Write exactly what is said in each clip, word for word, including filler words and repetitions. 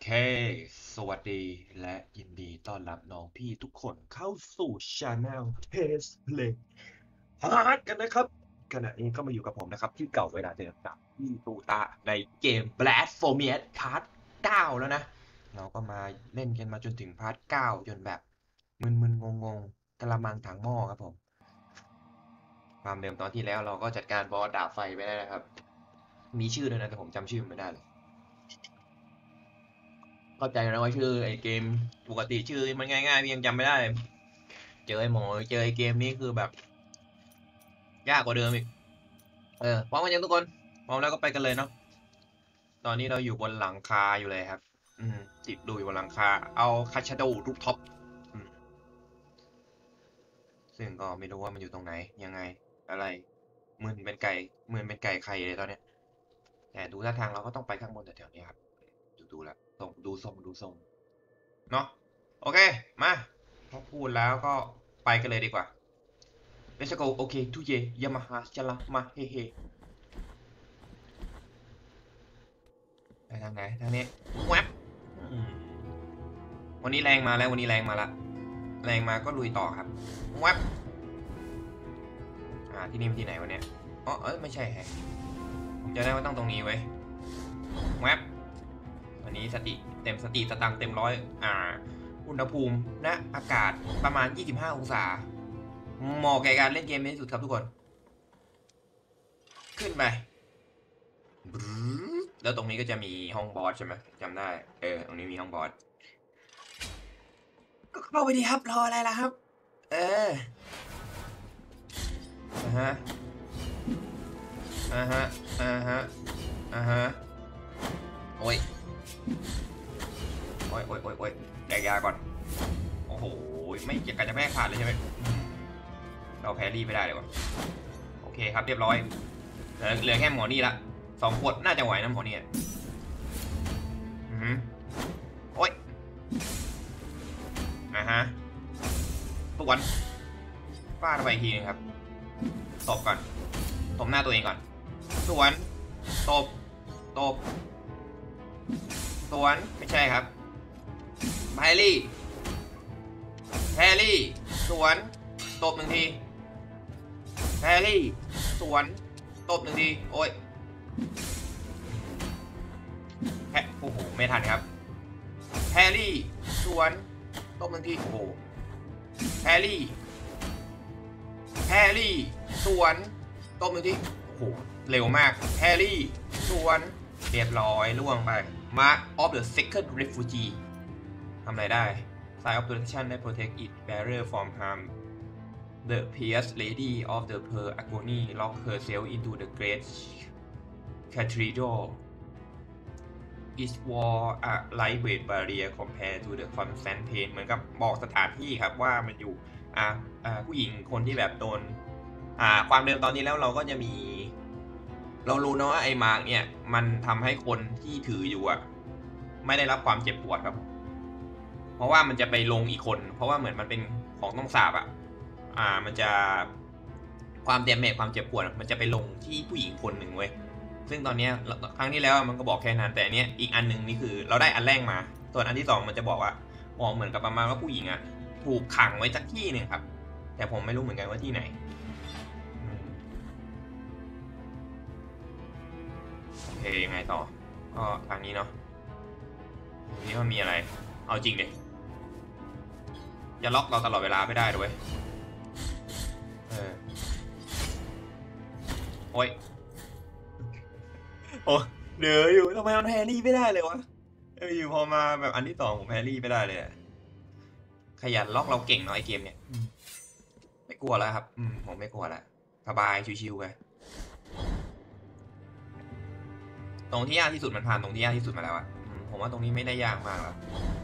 เค สวัสดีและยินดีต้อนรับน้องพี่ทุกคนเข้าสู่ช anel Pace Play Hard กันนะครับขณะนี้ก็มาอยู่กับผมนะครับที่เก่าเวลาเดิมกับพี่ตูตาในเกม Blasphemous พาร์ทเก้าแล้วนะ เราก็มาเล่นกันมาจนถึงพาร์ทเก้าจนแบบมึนๆงงๆกะละมังถังหม้อครับผมความเดิมตอนที่แล้วเราก็จัดการบอสดาบไฟไปได้นะครับ มีชื่อด้วยนะแต่ผมจำชื่อไม่ได้เลย เข้าใจนะว่าชื่อไอ้เกมปกติชื่อมันง่ายๆพี่ยังจำไม่ได้ เจอไอ้หมอเจอไอ้เกมนี้คือแบบยากกว่าเดิมอีกเออพร้อมกันยังทุกคนพร้อมแล้วก็ไปกันเลยเนาะตอนนี้เราอยู่บนหลังคาอยู่เลยครับอืมติดดูอยู่บนหลังคาเอาคาชาโดรูปท็อปซึ่งก็ไม่รู้ว่ามันอยู่ตรงไหนยังไงอะไรมืนเป็นไก่มืนเป็นไก่ไข่เลยตอนเนี้ยแต่ดูท่าทางเราก็ต้องไปข้างบนแถวๆนี้ครับดูดูแล้วทรงดูทรงดูทรงเนาะโอเคมาพอพูดแล้วก็ไปกันเลยดีกว่า Let's go โอเคทุเยยามาฮาชละมาเฮเฮไปทางไหนทางนี้แวบวันนี้แรงมาแล้ววันนี้แรงมาละแรงมาก็ลุยต่อครับแวบอ่าที่นี่ที่ไหนวะเนี่ยอ๋อเอ้ยไม่ใช่แฮะผมจะได้ว่าต้องตรงนี้ไว้แวบวันนี้สติเต็มสติสตังเต็มร้อยอ่าอุณหภูมิณอากาศประมาณยี่สิบห้าองศาเหมาะแก่การเล่นเกมที่สุดครับทุกคนขึ้นไปแล้วตรงนี้ก็จะมีห้องบอสใช่ไหมจำได้เออตรงนี้มีห้องบอสก็เข้าไปดีครับรออะไรล่ะครับเอออ่าฮะอ่าฮะอ่าฮะอ่าฮะโอ้ยโอ้ยโอ้ยโอ้ยโอ้ยแดกยาก่อนโอ้โหไม่เกี่ยวกับจะแม่ขาดเลยใช่ไหมเราแพรี่ไม่ได้เลยวะโอเคครับเรียบร้อยเหลือเหลือแค่หมอนี่ละสองขวดน่าจะไหวนะหมอนี่อือฮึโอ้ยอ่าฮะตวนฟาดไปอีกทีนึงครับตบก่อนตบหน้าตัวเองก่อนสวนตบตบสวนไม่ใช่ครับแพรี่แพรี่สวนตบหนึ่งทีแพรี่สวนตบหนึ่งทีโอ้ยแพโอ้โหไม่ทันครับแพรี่สวนตบหนึ่งทีโอ้โหแพรี่แพรี่สวนตบหนึ่งทีโอ้โหเร็วมากแพรี่สวนเรียบร้อยล่วงไป Mark of the Second Refugee ทำอะไรได้ Sign of Protection ได้ Protect it Barrier from harm The Pious Lady of the Pearl Agony lock herself into the Great Cathedral Is wall a lightweight barrier compared to the constant pain เหมือนกับบอกสถานที่ครับว่ามันอยู่อ่าอ่าผู้หญิงคนที่แบบโดนอ่าความเดิมตอนนี้แล้วเราก็จะมีเรารู้นะว่าไอ้มาร์กเนี่ยมันทำให้คนที่ถืออยู่อะไม่ได้รับความเจ็บปวดครับเพราะว่ามันจะไปลงอีกคนเพราะว่าเหมือนมันเป็นของต้องสาบอะอ่ามันจะความเดเมจความเจ็บปวดมันจะไปลงที่ผู้หญิงคนหนึ่งเว้ยซึ่งตอนนี้ครั้งที่แล้วมันก็บอกแค่นั้นแต่อันเนี้ยอีกอันหนึ่งนี่คือเราได้อันแรกมาส่วนอันที่สองมันจะบอกว่ามองเหมือนกับประมาณว่าผู้หญิงอะถูกขังไว้สักที่หนึ่งครับแต่ผมไม่รู้เหมือนกันว่าที่ไหนโอเคยังไงต่อก็ทางนี้เนาะนี่มันมีอะไรเอาจริงดิจะล็อกเราตลอดเวลาไม่ได้ด้วยเออโอ้ยโอ้เหลืออยู่ทำไมมันแพรี่ไม่ได้เลยวะเอออยู่พอมาแบบอันที่สองผมแพรี่ไม่ได้เลยขยันล็อกเราเก่งเนาะไอเกมเนี่ยไม่กลัวแล้วครับอืมผมไม่กลัวแล้วสบายชิวๆไปตรงที่ยากที่สุดมันผ่านตรงที่ยากที่สุดมาแล้วอะผมว่าตรงนี้ไม่ได้ยากมากแล้ว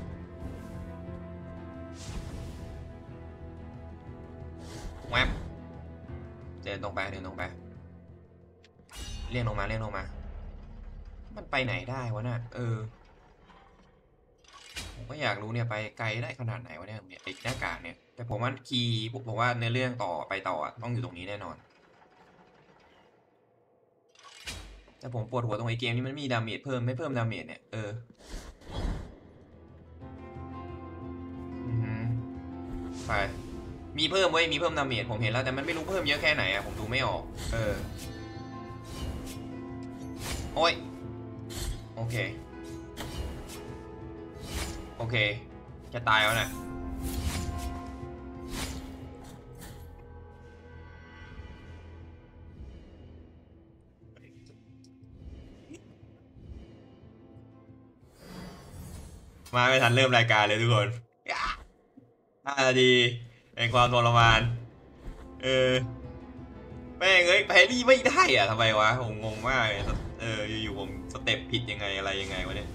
แวบเดินตรงไปเดินตรงไปเรียงลงมาเรียงลงมามันไปไหนได้วะน่ะเออผมก็อยากรู้เนี่ยไปไกลได้ขนาดไหนวะเนี่ยเนี่ยไอ้หน้ากากเนี่ยแต่ผมว่าคีย์ผมว่าในเรื่องต่อไปต่อต้องอยู่ตรงนี้แน่นอนแต่ผมปวดหัวตรงไอ้เกมนี้มันมีดาเมจเพิ่มไม่เพิ่มดาเมจเนี่ยเออไปมีเพิ่มไว้มีเพิ่มดาเมจผมเห็นแล้วแต่มันไม่รู้เพิ่มเยอะแค่ไหนอะผมดูไม่ออกเออโอ้ยโอเคโอเคจะตายแล้วนะมาไม่ทันเริ่มรายการเลยทุกคนห้านาทีในความทรมานเออแม่งเอ้ยแพรี่ไม่ได้อะทำไมวะผมงงมากเลยเอออยู่ๆผมสเต็ปผิดยังไงอะไรยังไงวะเนี่ย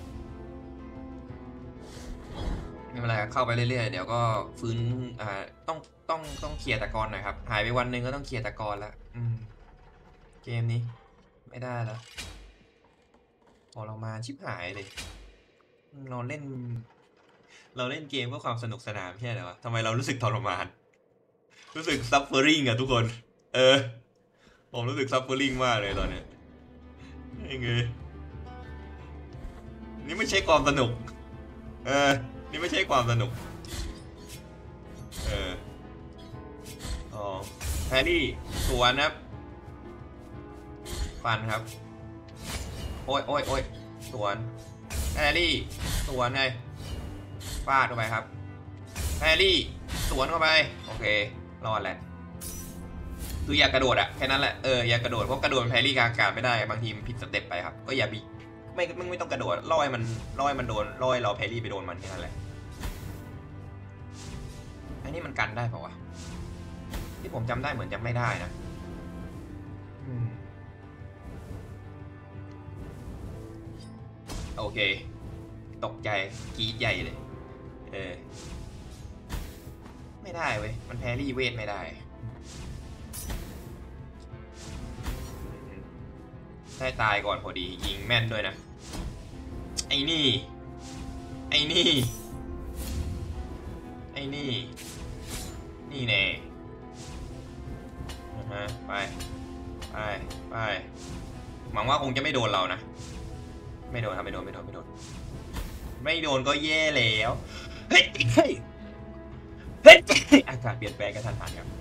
ไม่เป็นไรเข้าไปเรื่อยๆเดี๋ยวก็ฟื้นอ่าต้องต้องต้องเคลียร์ตะกอนหน่อยครับหายไปวันหนึ่งก็ต้องเคลียร์ตะกอนแล้วอืมเกมนี้ไม่ได้แล้วพอเรามาชิบหายเลยเราเล่นเราเล่นเกมเพื่อความสนุกสนานแค่ไหนวะทำไมเรารู้สึกทรมานรู้สึกซัฟเฟอริงอะทุกคนเออผมรู้สึกซัฟเฟอริงมากเลยตอนนี้ยังไงนี่ไม่ใช่ความสนุกเออนี่ไม่ใช่ความสนุกเอออ๋อแพรรี่สวนครับฟันครับโอ้ยโอ้ยโอ้ยสวนแพรรี่สวนไงฟาดเข้าไปครับแพรรี่สวนเข้าไปโอเครอดแหละคืออย่ากระโดดอะแค่นั้นแหละเอออย่ากระโดดเพราะกระโดดแพรรี่กลางอากาศไม่ได้บางทีมันผิดสเต็ปไปครับก็อย่าบีไม่ไม่ไม่ต้องกระโดดล่อยมันล่อยมันโดนล่อยเราแพรรี่ไปโดนมันแค่นั้นแหละอันนี้มันกันได้ป่าวะที่ผมจำได้เหมือนจะไม่ได้นะโอเคตกใจกรี๊ดใหญ่เลยเออไม่ได้เว้ยมันแพรี่เวทไม่ได้ได้ตายก่อนพอดียิงแม่นด้วยนะไอ้นี่ไอ้นี่ไอ้นี่นี่แน่นะฮะไปไปไปหวังว่าคงจะไม่โดนเรานะไม่โดนครับไม่โดนไม่โดนไม่โดนไม่โดนก็แย่แล้วเฮ้ยเฮ้ยเฮ้ยอากาศเปลี่ยนแปลงกระทันหันครับ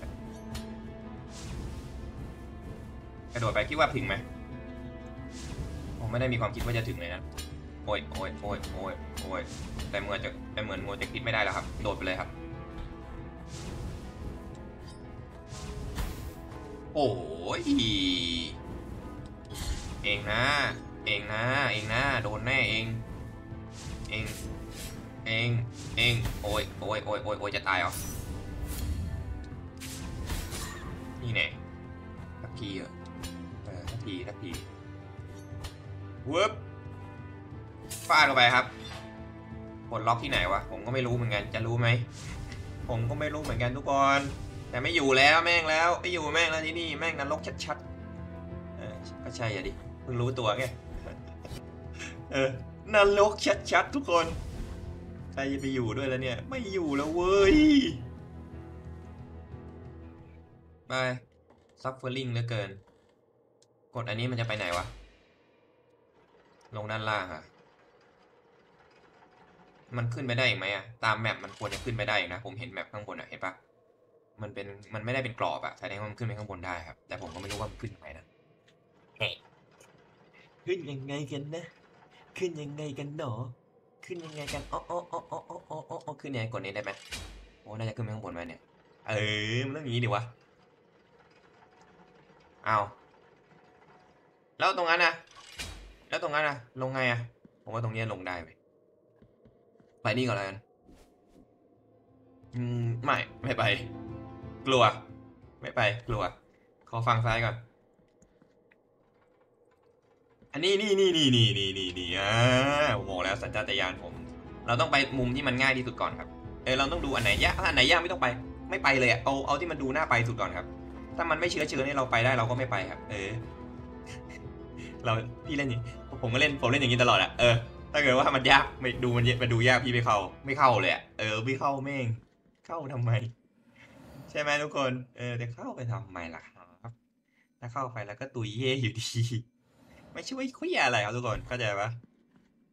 กระโดดไปคิดว่าถึงไหมผมไม่ได้มีความคิดว่าจะถึงเลยนะโอ้ยโอ้ยโอ้ยโอ้ยโอ้ยแต่เหมือนจะแต่เหมือนโมจะคิดไม่ได้แล้วครับโดดไปเลยครับโอ้ยเองนะเองนะเองนะโดนแน่เองเองเองเองโอ้ยโอ้ยโอ้ยโอ้ยโอ้ยจะตายเหรอนี่แน่ทักทีเหรอเออทักทีทักทีวึบฟาดเข้าไปครับกดล็อกที่ไหนวะผมก็ไม่รู้เหมือนกันจะรู้ไหมผมก็ไม่รู้เหมือนกันทุกคนแต่ไม่อยู่แล้วแม่งแล้วไม่อยู่แม่งแล้วที่นี่แม่งนรกชัดๆเออก็ใช่อะดิเพิ่งรู้ตัวไงเออนรกชัดๆทุกคนใครจะไปอยู่ด้วยแล้วเนี่ยไม่อยู่แล้วเว้ยไปซัฟเฟอร์ลิงเหลือเกินกดอันนี้มันจะไปไหนวะลงด้านล่างอะมันขึ้นไปได้อีกไหมอะตามแมปมันควรจะขึ้นไปได้นะผมเห็นแมปข้างบนอะเห็นปะมันเป็นมันไม่ได้เป็นกรอบอะแสดงว่ามันขึ้นไปข้างบนได้ครับแต่ผมก็ไม่รู้ว่ามันขึ้นยังไงนะขึ้นยังไงกันนะขึ้นยังไงกันหนอขึ้นยังไงกันอ๋ออ๋ออ๋ออ๋ออ๋ออ๋อขึ้นยังไงกดนี้ได้ไหมโอ้น่าจะขึ้นไปข้างบนมาเนี่ยเออมันต้องอย่างนี้ดิวะเอาแล้วตรงนั้นนะแล้วตรงนั้นนะลงไงอะผมว่าตรงนี้ลงได้ไปไปนี่ก่อนแล้วกันอืมไม่ไม่ไปกลัวไม่ไปกลัวขอฟังซ้ายก่อนอันนี้นี่นี่นี่นี่นี่นี่นี่อ่าผมบอกแล้วสัญชาตญาณผมเราต้องไปมุมที่มันง่ายที่สุดก่อนครับเออเราต้องดูอันไหนยากถ้าอันไหนยากไม่ต้องไปไม่ไปเลยอะเอาเอาที่มันดูน่าไปสุดก่อนครับถ้ามันไม่เชื้อเชื้อนี่เราไปได้เราก็ไม่ไปครับเออเราพี่เล่นอย่างผมก็เล่นผมเล่นอย่างนี้ตลอดอะเออถ้าเกิดว่ามันยากไม่ดูมันมันดูยากพี่ไม่เข้าไม่เข้าเลยอะเออไม่เข้าแม่งเข้าทำไมใช่ไหมทุกคนเออจะเข้าไปทำไมล่ะครับถ้าเข้าไปแล้วก็ตุยเย่อยู่ดีไม่ช่วยคุยอะไรครับทุกคนเข้าใจปะ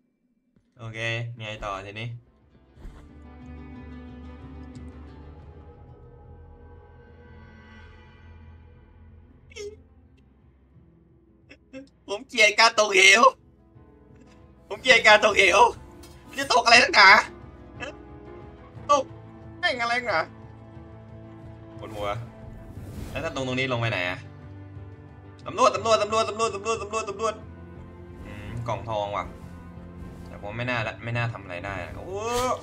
โอเคมีอะไรต่อทีนี้เกลียดการตกเหวผมเกลียดการตกเหวจะตกอะไรนักหนาตกแม่งอะไรนักหนาปวดหัวแล้วถ้าตรงตรงนี้ลงไปไหนอะตำรวจตำรวจตำรวจตำรวจตำรวจตำรวจตำรวจอืมกล่องทองว่ะแต่ผมไม่น่าละไม่น่าทำอะไรได้โอ้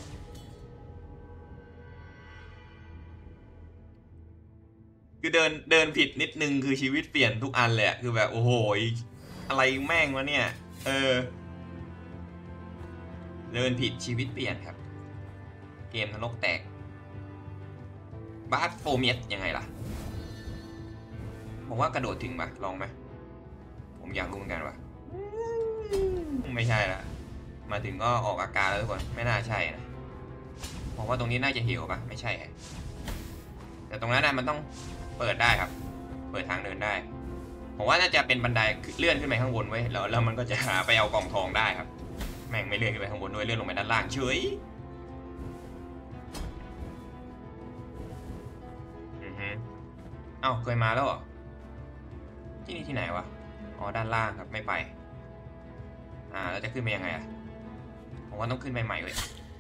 คือเดินเดินผิดนิดนึงคือชีวิตเปลี่ยนทุกอันเลยคือแบบโอ้โหอะไรแม่งวะเนี่ยเออเดินผิดชีวิตเปลี่ยนครับเกมนรกแตกบาสโฟเมียสยังไงล่ะผมว่ากระโดดถึงปะลองไหมผมอยากรู้เหมือนกันว่ะไม่ใช่ละมาถึงก็ออกอาการแล้วทุกคนไม่น่าใช่นะผมว่าตรงนี้น่าจะเหวปะไม่ใช่แต่ตรงนั้นนะมันต้องเปิดได้ครับเปิดทางเดินได้ผมว่าน่าจะเป็นบันไดเลื่อนขึ้นไปข้างบนไว้แล้วแล้วมันก็จะหาไปเอากล่องทองได้ครับแม่งไม่เลื่อนขึ้นไปข้างบนด้วยเลื่อนลงไปด้านล่างเฉยอือฮึเอ้าเคยมาแล้วเหรอที่นี่ที่ไหนวะอ๋อด้านล่างครับไม่ไปอ่าแล้วจะขึ้นไปยังไงอ่ะผมว่าต้องขึ้นไปใหม่เลย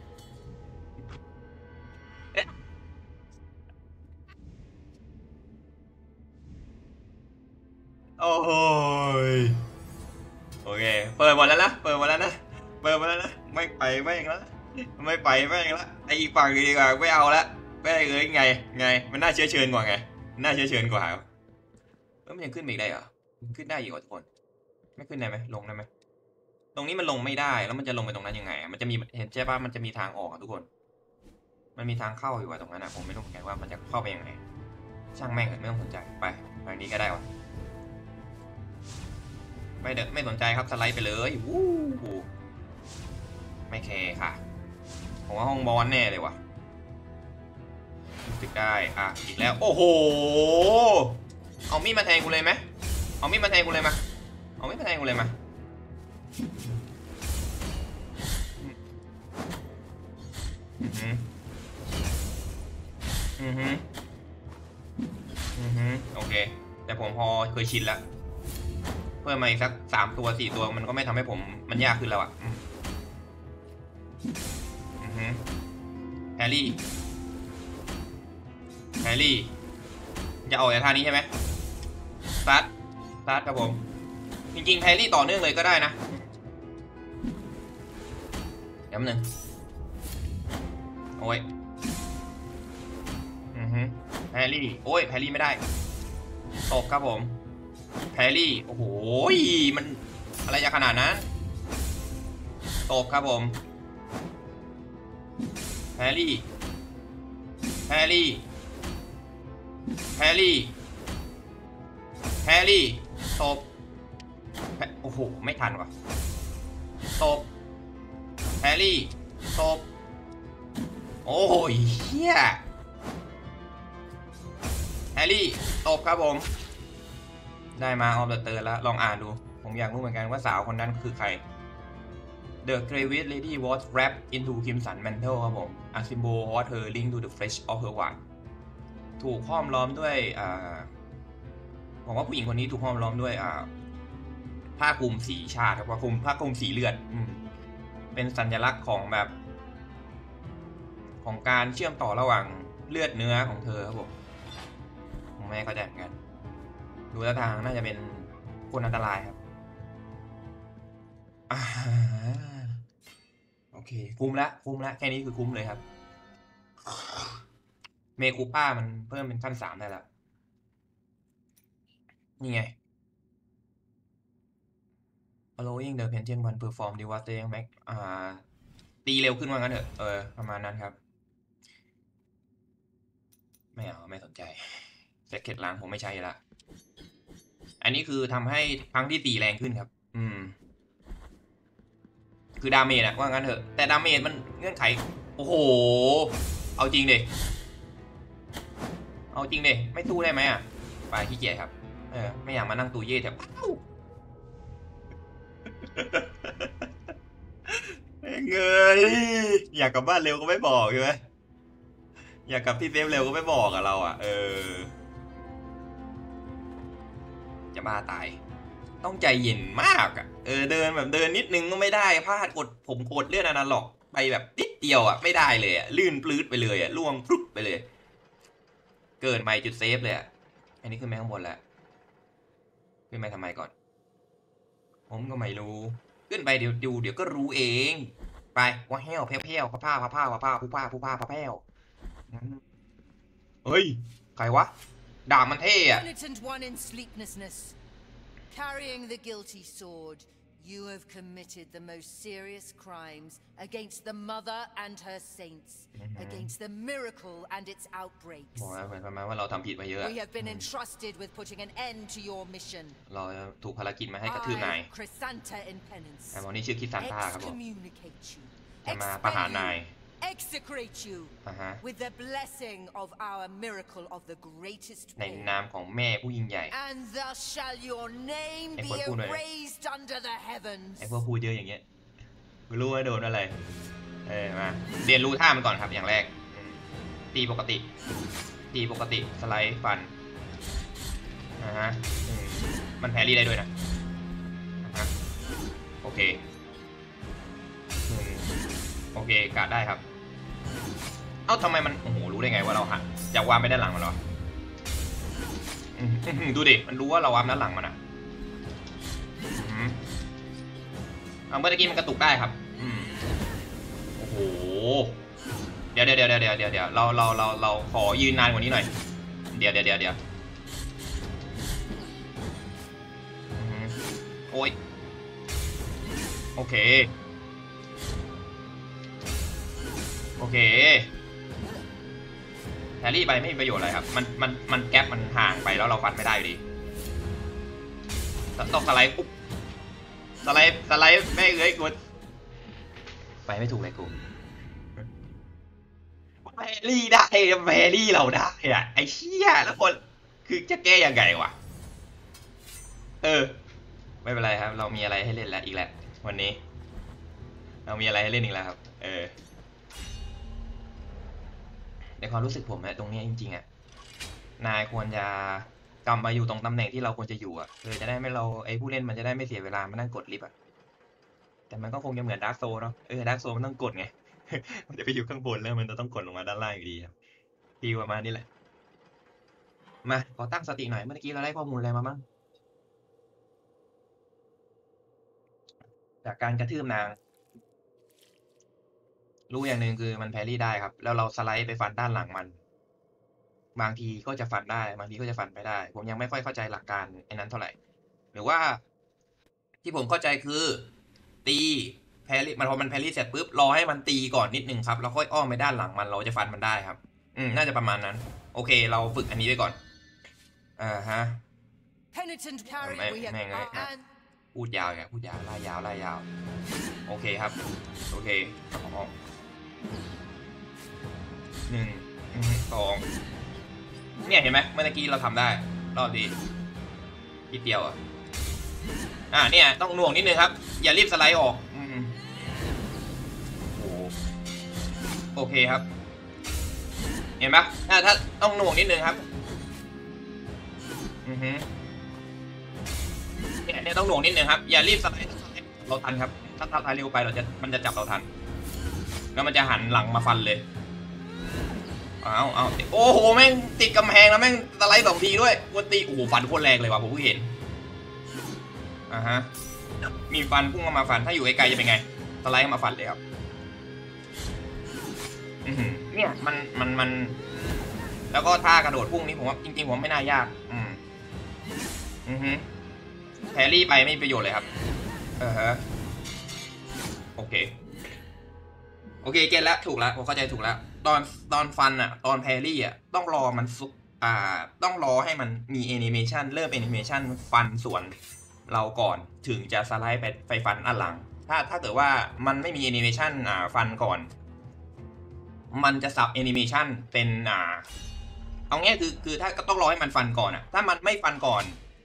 โอ้โหโอเคเปิดหมดแล้วนะเปิดหมดแล้วนะเปิดหมดแล้วนะไม่ไปไม่เองละไม่ไปไม่เองละไอ้อีกฝั่งดีกว่าไม่เอาละไม่เอ้ยไงไงมันน่าเชื้อเชิญกว่าไงน่าเชื้อเชิญกว่าแล้วมันยังขึ้นอีกได้เหรอมันขึ้นได้อยู่ทุกคนไม่ขึ้นได้ไหมลงได้ไหมตรงนี้มันลงไม่ได้แล้วมันจะลงไปตรงนั้นยังไงมันจะมีเห็นใช่ป่ะมันจะมีทางออกทุกคนมันมีทางเข้าอยู่อะตรงนั้นอะผมไม่รู้เหมือนกันว่ามันจะเข้าไปยังไงช่างแม่งไม่ต้องสนใจไปทางนี้ก็ได้วะไม่เด็ดไม่สนใจครับสไลด์ไปเลยวู้ไม่แคร์ค่ะผมว่าห้องบอลแน่เลยวะรู้สึกได้อ่ะอีกแล้วโอ้โหเอามีดมาแทงกูเลยไหมเอามีดมาแทงกูเลยมาเอามีดมาแทงกูเลยมาอือฮึอือฮึอือฮึโอเคแต่ผมพอเคยชินแล้วเพิ่มมาอีกสักสามตัวสี่ตัวมันก็ไม่ทำให้ผมมันยากขึ้นแล้วอ่ะอือฮึแฮร์รี่แฮร์รี่จะออกจากท่านี้ใช่ไหมสตาร์ทสตาร์ทครับผมจริงๆแฮร์รี่ต่อเนื่องเลยก็ได้นะเดี๋ยวนึงโอ้ยอือฮึแฮร์รี่โอ้ยแฮร์รี่ไม่ได้ตกครับผมแฮร์รี่โอ้โหมันอะไรจะขนาดนั้นตกครับผมแฮร์รี่แฮร์รี่แฮร์รี่แฮร์รี่ตบโอ้โหไม่ทันว่ะตบแฮร์รี่ตบโอ้ยเฮียแฮร์รี่ตบครับผมได้มาออฟเดอะเตอร์แล้วลองอ่านดูผมอยากรู้เหมือนกันว่าสาวคนนั้นคือใคร The Gravest Lady was wrapped into crimson mantle ครับผม A symbol of her link to the flesh of her ward ถูกห้อมล้อมด้วยอ่าผมว่าผู้หญิงคนนี้ถูกห้อมล้อมด้วยอ่าผ้าคลุมสีชาติครับว่าคลุมผ้าคลุมสีเลือดเป็นสัญลักษณ์ของแบบของการเชื่อมต่อระหว่างเลือดเนื้อของเธอครับผมผมไม่เข้าใจเหมือนกันดูท่าทางน่าจะเป็นคนอันตรายครับโอเคคุ้มละคุ้มละแค่นี้คือคุ้มเลยครับเมคูป้ามันเพิ่มเป็นขั้นสามได้แล้วนี่ไง allowing the pension one perform devastating max อ่าตีเร็วขึ้นว่างั้นเถอะเออประมาณนั้นครับไม่เอาไม่สนใจเซตเก็ตล้างผมไม่ใช่ละอันนี้คือทำให้ครั้งที่ตีแรงขึ้นครับอืมคือดาเมจอะว่างั้นเถอะแต่ดาเมจมันเงื่อนไขโอ้โหเอาจริงดิเอาจริงดิไม่สู้ได้ไหมอะไปขี้เกียจครับเออไม่อยากมานั่งตูเย่แถวเงยอยากกลับบ้านเร็วก็ไม่บอกใช่ไหมอยากกลับที่เซฟเร็วก็ไม่บอกกับเราอ่ะเออจะบ้าตายต้องใจเย็นมากอ่ะเออเดินแบบเดินนิดนึงก็ไม่ได้พลาดกดผมกดเลื่อนอนาล็อกไปแบบนิดเดียวอ่ะไม่ได้เลยอ่ะลื่นปลื้ดไปเลยอ่ะล่วงปุ๊บไปเลยเกิดใหม่จุดเซฟเลยอ่ะอันนี้ขึ้นไปข้างบนแล้วขึ้นไปทำไมก่อนผมก็ไม่รู้ขึ้นไปเดี๋ยวดูเดี๋ยวก็รู้เองไปว่าแห้วแพ้วๆผ้าผ้าผ้าผ้าผ้าผ้าผ้าผ้าผ้าแพ้วเฮ้ยใครวะด่ามันเท่อะ Penitent one in sleeplessness, carrying the guilty sword, you have committed the most serious crimes against the Mother and her saints, against the miracle and its outbreaks. บอกแล้วเหมือนประมาณว่าเราทำผิดมาเยอะ We have been entrusted with putting an end to your mission. เราถูกภารกิจมาให้กระทืบนาย I, Chrysanta in penance, แต่วันนี้ชื่อคิดซันต้าครับผม excommunicate you, จะมาประหารนาย execrate you with the blessing of our miracle of the greatest ใน pain. นามของแม่ผู้ยิ่งใหญ่ And thus shall your name be erased under the heavens. ไอ้พวกพูดเยอะอย่างเงี้ยไม่รู้ว่าโดนอะไรเออมาเรียนรู้ท่ามันก่อนครับอย่างแรกตีปกติตีปกติสไลด์ฟันนะฮะมันแพรี่ได้ด้วยนะฮะโอเคโอเคกาดได้ครับเอ้าทำไมมันโอ้โหรู้ได้ไงว่าเราหันจะวางไปด้านหลังมันเหรอดูดิมันรู้ว่าเราวางด้านหลังมันอ่ะเอาเมื่อกี้มันกระตุกได้ครับโอ้โหเดี๋ยวเดี๋ยวเดี๋ยวเดี๋ยวเดี๋ยวเดี๋ยวเราเราเราเราขอยืนนานกว่านี้หน่อยเดี๋ยวเดี๋ยวเดี๋ยวเดี๋ยวโอ้ยโอเคโอเคแฮร์รี่ไปไม่มีประโยชน์อะไรครับมันมันมันแก๊ปมันห่างไปแล้วเราฟันไม่ได้อยู่ดีต้องสไลด์ปุ๊บสไลด์สไลด์ไม่เอ้ยกูไปไม่ถูกเลยกูแฮร์รี่ได้แฮร์รี่เราได้อะไอ้เชี่ยแล้วคนคือจะแก้ยังไงวะเออไม่เป็นไรครับเรามีอะไรให้เล่นแล้วอีกแล้ววันนี้เรามีอะไรให้เล่นอีกแล้วครับเออในความรู้สึกผมอะตรงนี้จริงๆอะนายควรจะกำมาอยู่ตรงตำแหน่งที่เราควรจะอยู่อะเออจะได้ไม่เราไอ้ผู้เล่นมันจะได้ไม่เสียเวลามานั่งกดลิฟต์อะแต่มันก็คงจะเหมือนดาร์กโซลเนาะเออดาร์กโซลมันต้องกดไง มันจะไปอยู่ข้างบนแล้วมันจะต้องกดลงมาด้านล่างอยู่ดีครับฟีลประมาณนี้แหละมาขอตั้งสติหน่อยเมื่อกี้เราได้ข้อมูลอะไรมาบ้างจากการกระทืบนางรู้อย่างหนึ่งคือมันแพรี่ได้ครับแล้วเราสไลด์ไปฟันด้านหลังมันบางทีก็จะฟันได้บางทีก็จะฟันไม่ได้ผมยังไม่ค่อยเข้าใจหลักการไอ้นั้นเท่าไหร่หรือว่าที่ผมเข้าใจคือตีแพรี่มันพอมันแพรี่เสร็จปุ๊บรอให้มันตีก่อนนิดนึงครับแล้วค่อยอ้อมไปด้านหลังมันเราจะฟันมันได้ครับอืมน่าจะประมาณนั้นโอเคเราฝึกอันนี้ไว้ก่อนอ่าฮะ Penitent carry, we have and พูดยาวอย่างพูดยาวไล่ยาวไล่ยาวโอเคครับโอเคหนึ่งสองเนี่ยเห็นไหมเมื่อกี้เราทำได้รอบดีนิดเดียวอ่ะอ่าเนี่ยต้องหน่วงนิดนึงครับอย่ารีบสไลด์ออกอืมโอ้โอเคครับเห็นปะถ้าถ้าต้องหน่วงนิดนึงครับอือฮึเนี่ยเนี่ยต้องหน่วงนิดนึงครับอย่ารีบสไลด์เราทันครับถ้าถ้าเร็วไปเราจะมันจะจับเราทันแล้วมันจะหันหลังมาฟันเลยเอาเอาโอ้โหแม่งติดกำแพงแล้วแม่งสไลด์สองทีด้วยวันตีโอ้โหฟันโคตรแรงเลยว่ะผมเพิ่งเห็นอ่าฮะมีฟันพุ่งมาฟันถ้าอยู่ไกลๆจะเป็นไงสไลด์มาฟันเลยครับอือเนี่ยมันมันมันแล้วก็ท่ากระโดดพุ่งนี้ผมว่าจริงๆผมไม่น่ายากอืมอือฮึแพรี่ไปไม่มีประโยชน์เลยครับเออฮะโอเคโอเคเก็ตแล้วถูกแล้วผมเข้าใจถูกแล้วตอนตอนฟันอ่ะตอนแพรี่อ่ะต้องรอมันซุกอ่าต้องรอให้มันมีแอนิเมชันเริ่มแอนิเมชันฟันส่วนเราก่อนถึงจะสไลด์ไปไฟฟันอันหลังถ้าถ้าเกิดว่ามันไม่มีแอนิเมชันอ่าฟันก่อนมันจะสับแอนิเมชันเป็นอ่าเอาง่ายคือคือถ้าก็ต้องรอให้มันฟันก่อนอ่ะถ้ามันไม่ฟันก่อน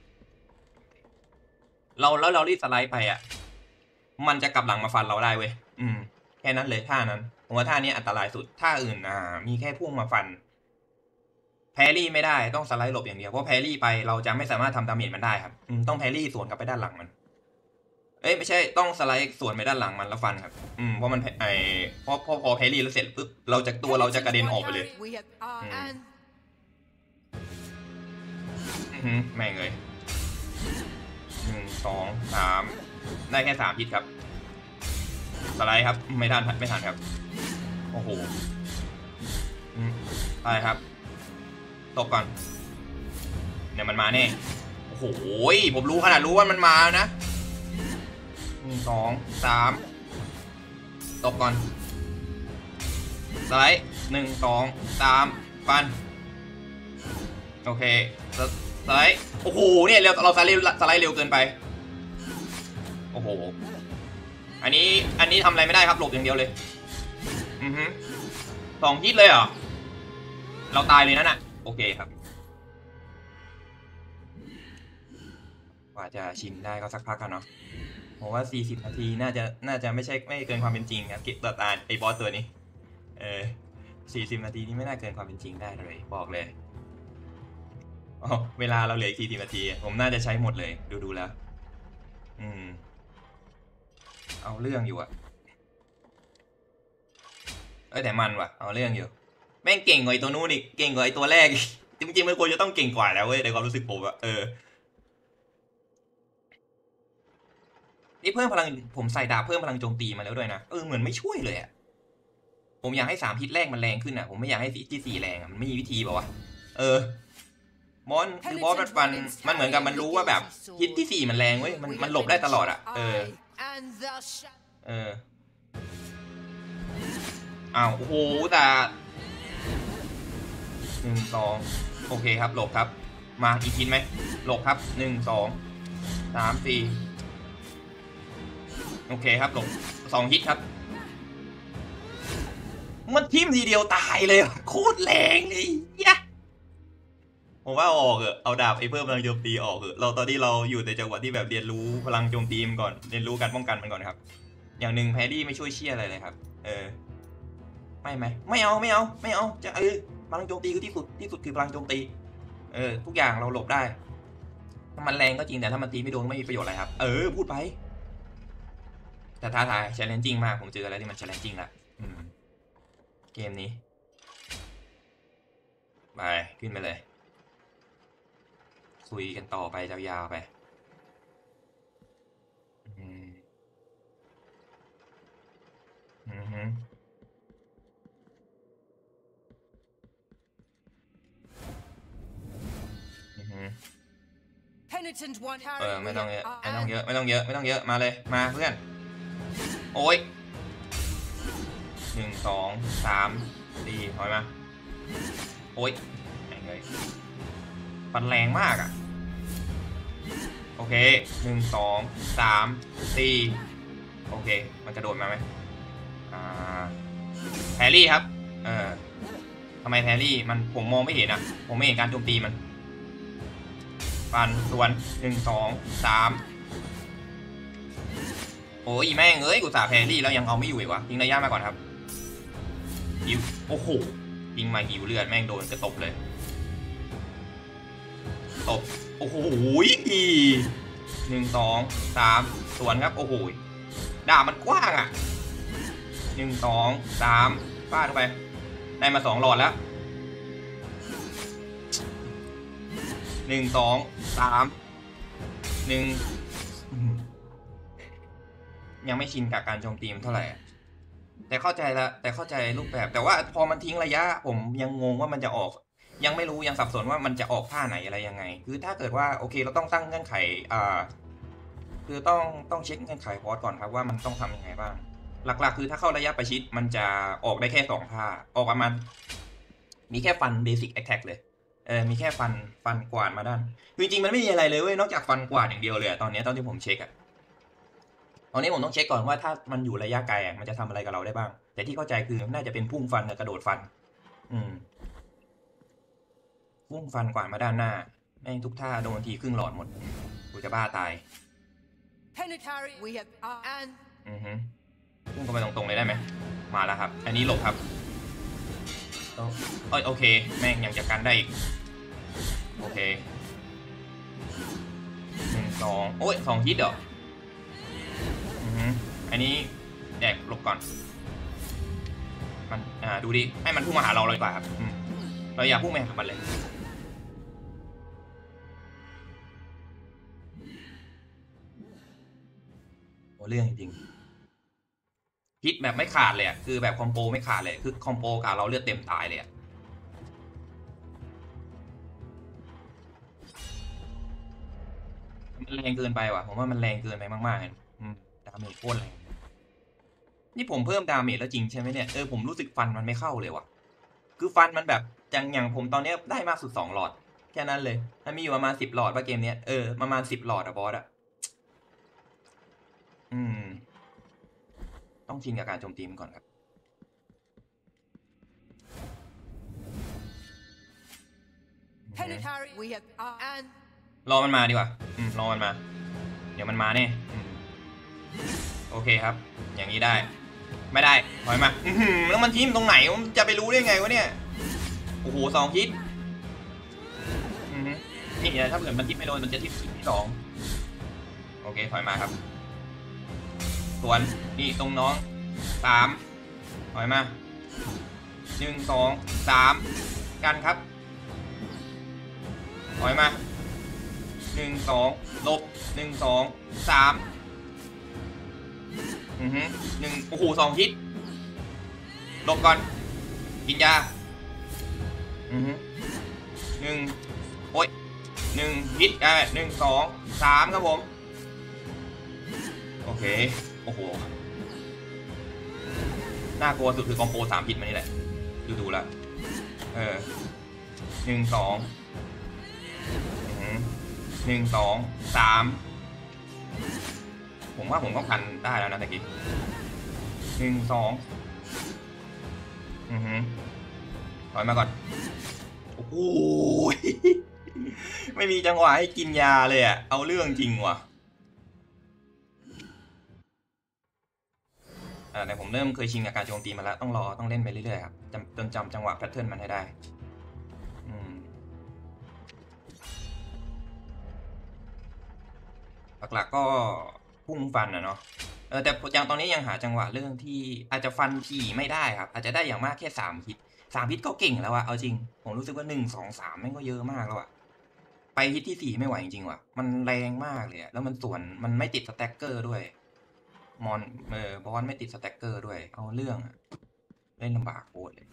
เราแล้วเรารีบสไลด์ไปอ่ะมันจะกลับหลังมาฟันเราได้เว้ยอืมแค่นั้นเลยท่านั้นผมว่าท่านี้อันตรายสุดท่าอื่นอ่ามีแค่พุ่งมาฟันแพรี่ไม่ได้ต้องสไลด์หลบอย่างเดียวเพราะแพรี่ไปเราจะไม่สามารถทำดาเมจมันได้ครับอืมต้องแพรี่สวนกลับไปด้านหลังมันเอ้ยไม่ใช่ต้องสไลด์สวนไปด้านหลังมันแล้วฟันครับอืมเพราะมันไอเพราะพอพอแพรี่แล้วเสร็จปุ๊บเราจะตัวเราจะกระเด็นออกไปเลยอืมแม่งเลยหนึ่งสองสามได้แค่สามฮิตครับสไลด์ครับไม่ทันไม่ทันครับโอ้โหอืมไปครับตบก่อนเนี่ยมันมาแน่โอ้โหผมรู้ขนาดรู้ว่ามันมานะหนึ่งสองสามตบก่อนสไลด์หนึ่งสองสามฟันโอเคสไลด์โอ้โหเนี่ยเราเราสไลด์สไลด์เร็วเกินไปโอ้โหอันนี้อันนี้ทำอะไรไม่ได้ครับหลบอย่างเดียวเลยอือฮึสองฮิตเลยเหรอเราตายเลยนั่นน่ะโอเคครับกว่าจะชินได้ก็สักพักกันเนาะผมว่าสี่สิบนาทีน่าจะน่าจะไม่ใช่ไม่เกินความเป็นจริงครับเก็บตัวตาไอ้บอสตัวนี้เออสี่สิบนาทีนี่ไม่น่าเกินความเป็นจริงได้เลยบอกเลยอ๋อเวลาเราเหลืออีกสี่สิบนาทีผมน่าจะใช้หมดเลยดูดูแล้วอืมเอาเรื่องอยู่อะเอ้ยแต่มันว่ะเอาเรื่องอยู่แม่งเก่งกว่าไอ้ตัวนู้นอีกเก่งกว่าไอ้ตัวแรกจริงๆมันควรจะต้องเก่งกว่าแล้วเว้ยในความรู้สึกผมอะเออนี่เพิ่มพลังผมใส่ดาบเพิ่มพลังโจมตีมาแล้วด้วยนะเออเหมือนไม่ช่วยเลยอะผมอยากให้สามฮิตแรกมันแรงขึ้นอะผมไม่อยากให้ที่สี่แรงอะมันไม่มีวิธีป่าวะเออบอสคือบอสมันฟันมันเหมือนกับมันรู้ว่าแบบฮิตที่สี่มันแรงเว้ยมันมันหลบได้ตลอดอะเออเอออ้าวโอ้โหแต่หนึ่งสองโอเคครับหลบครับมาอีกทีไหมหลบครับหนึ่งสองสามสี่โอเคครับหลบสองฮิตครับมันทิ่มทีเดียวตายเลยโคตรแรงเลยยะผมว่าออกเออเอาดาบไอ้เพิ่มพลังโจมตีออกเออเราตอนที่เราอยู่ในจังหวะที่แบบเรียนรู้พลังโจมตีมันก่อนเรียนรู้การป้องกันมันก่อนครับอย่างหนึ่งแพดดี้ไม่ช่วยเชี่ยอะไรเลยครับเออไม่ไหมไม่เอาไม่เอาไม่เอาจะเออพลังโจมตีคือที่สุดที่สุดคือพลังโจมตีเออทุกอย่างเราหลบได้ถ้ามันแรงก็จริงแต่ถ้ามันตีไม่โดนไม่มีประโยชน์อะไรครับเออพูดไปแต่ท้าทาย challenging มากผมเจออะไรที่มัน challenging ละอืมเกมนี้ไปขึ้นไปเลยคุยกันต่อไปยาวๆไปอืมอืมฮึอืมฮึเออไม่ต้องเยอะไม่ต้องเยอะไม่ต้องเยอะไม่ต้องเยอะมาเลยมาเพื่อนโอ้ยหนึ่งสองสามสี่ถอยมาโอ้ยแรงเลยฟันแรงมากอ่ะโอเคหนึ่งสองสามสี่โอเคมันจะโดดมาไหมอ่าแพรรี่ครับเออทำไมแพรรี่มันผมมองไม่เห็นอ่ะผมไม่เห็นการโจมตีมันฟันส่วนหนึ่งสองสามโอ้ยแม่งเอ้ยกูสาแพรรี่แล้วยังเอาไม่อยู่อีกวะทิ้งระยะมาก่อนครับหิวโอ้โหยิงมาหิวเลือดแม่งโดนจะตบเลยตบโอ้โหหนึ่งสองสามสวนครับโอ้โหดาบมันกว้างอ่ะหนึ่งสองสามฟาดเข้าไปได้มาสองหลอดแล้วหนึ่งสองสามหนึ่งยังไม่ชินกับการโจมตีมันเท่าไหร่แต่เข้าใจแล้วแต่เข้าใจรูปแบบแต่ว่าพอมันทิ้งระยะผมยังงงว่ามันจะออกยังไม่รู้ยังสับสนว่ามันจะออกท่าไหนอะไรยังไงคือถ้าเกิดว่าโอเคเราต้องตั้งเงื่อนไขอ่าคือต้องต้องเช็คเงื่อนไขบอสก่อนครับว่ามันต้องทำยังไงบ้างหลักๆคือถ้าเข้าระยะประชิดมันจะออกได้แค่สองท่าออกประมาณมีแค่ฟันเบสิกแอคแท็กเลยเออมีแค่ฟันฟันกวาดมาด้านจริงๆมันไม่มีอะไรเลยเว้ยนอกจากฟันกวาดอย่างเดียวเลยตอนนี้ตอนที่ผมเช็คอะตอนนี้ผมต้องเช็คก่อนว่าถ้ามันอยู่ระยะไกลมันจะทำอะไรกับเราได้บ้างแต่ที่เข้าใจคือน่าจะเป็นพุ่งฟันกับกระโดดฟันอืมพุ่งฟันกวาดมาด้านหน้าแม่งทุกท่าโดนทีครึ่งหลอดหมดกูจะบ้าตายอือฮึพุ่งเข้าไปตรงๆเลยได้ไหมมาแล้วครับอันนี้หลบครับเอ้ยโอเคแม่งยังจะกันได้อีกโอเคหนึ่งสองโอ้ยสองฮิตเหรออือฮึอันนี้แดกหลบก่อนมันอ่าดูดิให้มันพุ่งมาหาเราเลยดีกว่าครับเราอย่าพุ่งไปหามันเลยโอ้เรื่องจริงฮิตแบบไม่ขาดเลยอ่ะคือแบบคอมโบไม่ขาดเลยคือคอมโบกับเราเลือดเต็มตายเลยอ่ะมันแรงเกินไปว่ะผมว่ามันแรงเกินไปมากๆเลยดาเมจโคตรแรงนี่ผมเพิ่มดาเมจแล้วจริงใช่ไหมเนี่ยเออผมรู้สึกฟันมันไม่เข้าเลยว่ะคือฟันมันแบบอย่างอย่างผมตอนนี้ได้มากสุดสองหลอดแค่นั้นเลยมันมีอยู่ประมาณสิบหลอดป่ะเกมเนี้ยเออประมาณสิบหลอดอะบอสอะอืมต้องชินกับการโจมตีมันก่อนครับรอมันมาดีกว่าอืมรอมันมาเดี๋ยวมันมาแน่โอเคครับอย่างนี้ได้ไม่ได้ถอยมาแล้วมันทิ่มตรงไหนผมจะไปรู้ได้ไงวะเนี่ยโอ้โหสองฮิตนี่เดี๋ยวถ้าเกิดมันทิ่มไม่โดนมันจะทิ่มที่สองโอเคถอยมาครับส่วนนี่ตรงน้องสามถอยมาหนึ่งสองสามกันครับถอยมาหนึ่งสองลบหนึ่งสองสามอือฮึหนึ่งโอ้โหสองฮิตลบก่อนกินยาอือฮึหนึ่งโอ้ยหนึ่งฮิตได้หนึ่งสองสามครับผมโอเคโอ้โหน่ากลัวสุดคือคอมโบสามฮิตมานี่แหละดูดูแล้วเออหนึ่งสองหนึ่งสองสามผมว่าผมก็พันได้แล้วนะตะกี้หนึ่งสองอือฮึถอยมาก่อนโอ้โหไม่มีจังหวะให้กินยาเลยอ่ะเอาเรื่องจริงว่ะอ่าแต่ผมเริ่มเคยชินกับการโจมตีมาแล้วต้องรอต้องเล่นไปเรื่อยๆครับจนจำจังหวะแพทเทิร์นมันให้ได้อืมหลักๆก็พุ่งฟันอะเนาะเออแต่อย่างตอนนี้ยังหาจังหวะเรื่องที่อาจจะฟันถี่ไม่ได้ครับอาจจะได้อย่างมากแค่สามฮิตสามฮิตก็เก่งแล้วอะเอาจริงผมรู้สึกว่าหนึ่งสองสามแม่งก็เยอะมากแล้วอะไปฮิตที่สี่ไม่ไหวจริงๆว่ะมันแรงมากเลยแล้วมันส่วนมันไม่ติดสแต็กเกอร์ด้วยมอนเออบอลไม่ติดสแต็กเกอร์ด้วยเอาเรื่องอะเล่นลำบากโคตรเลย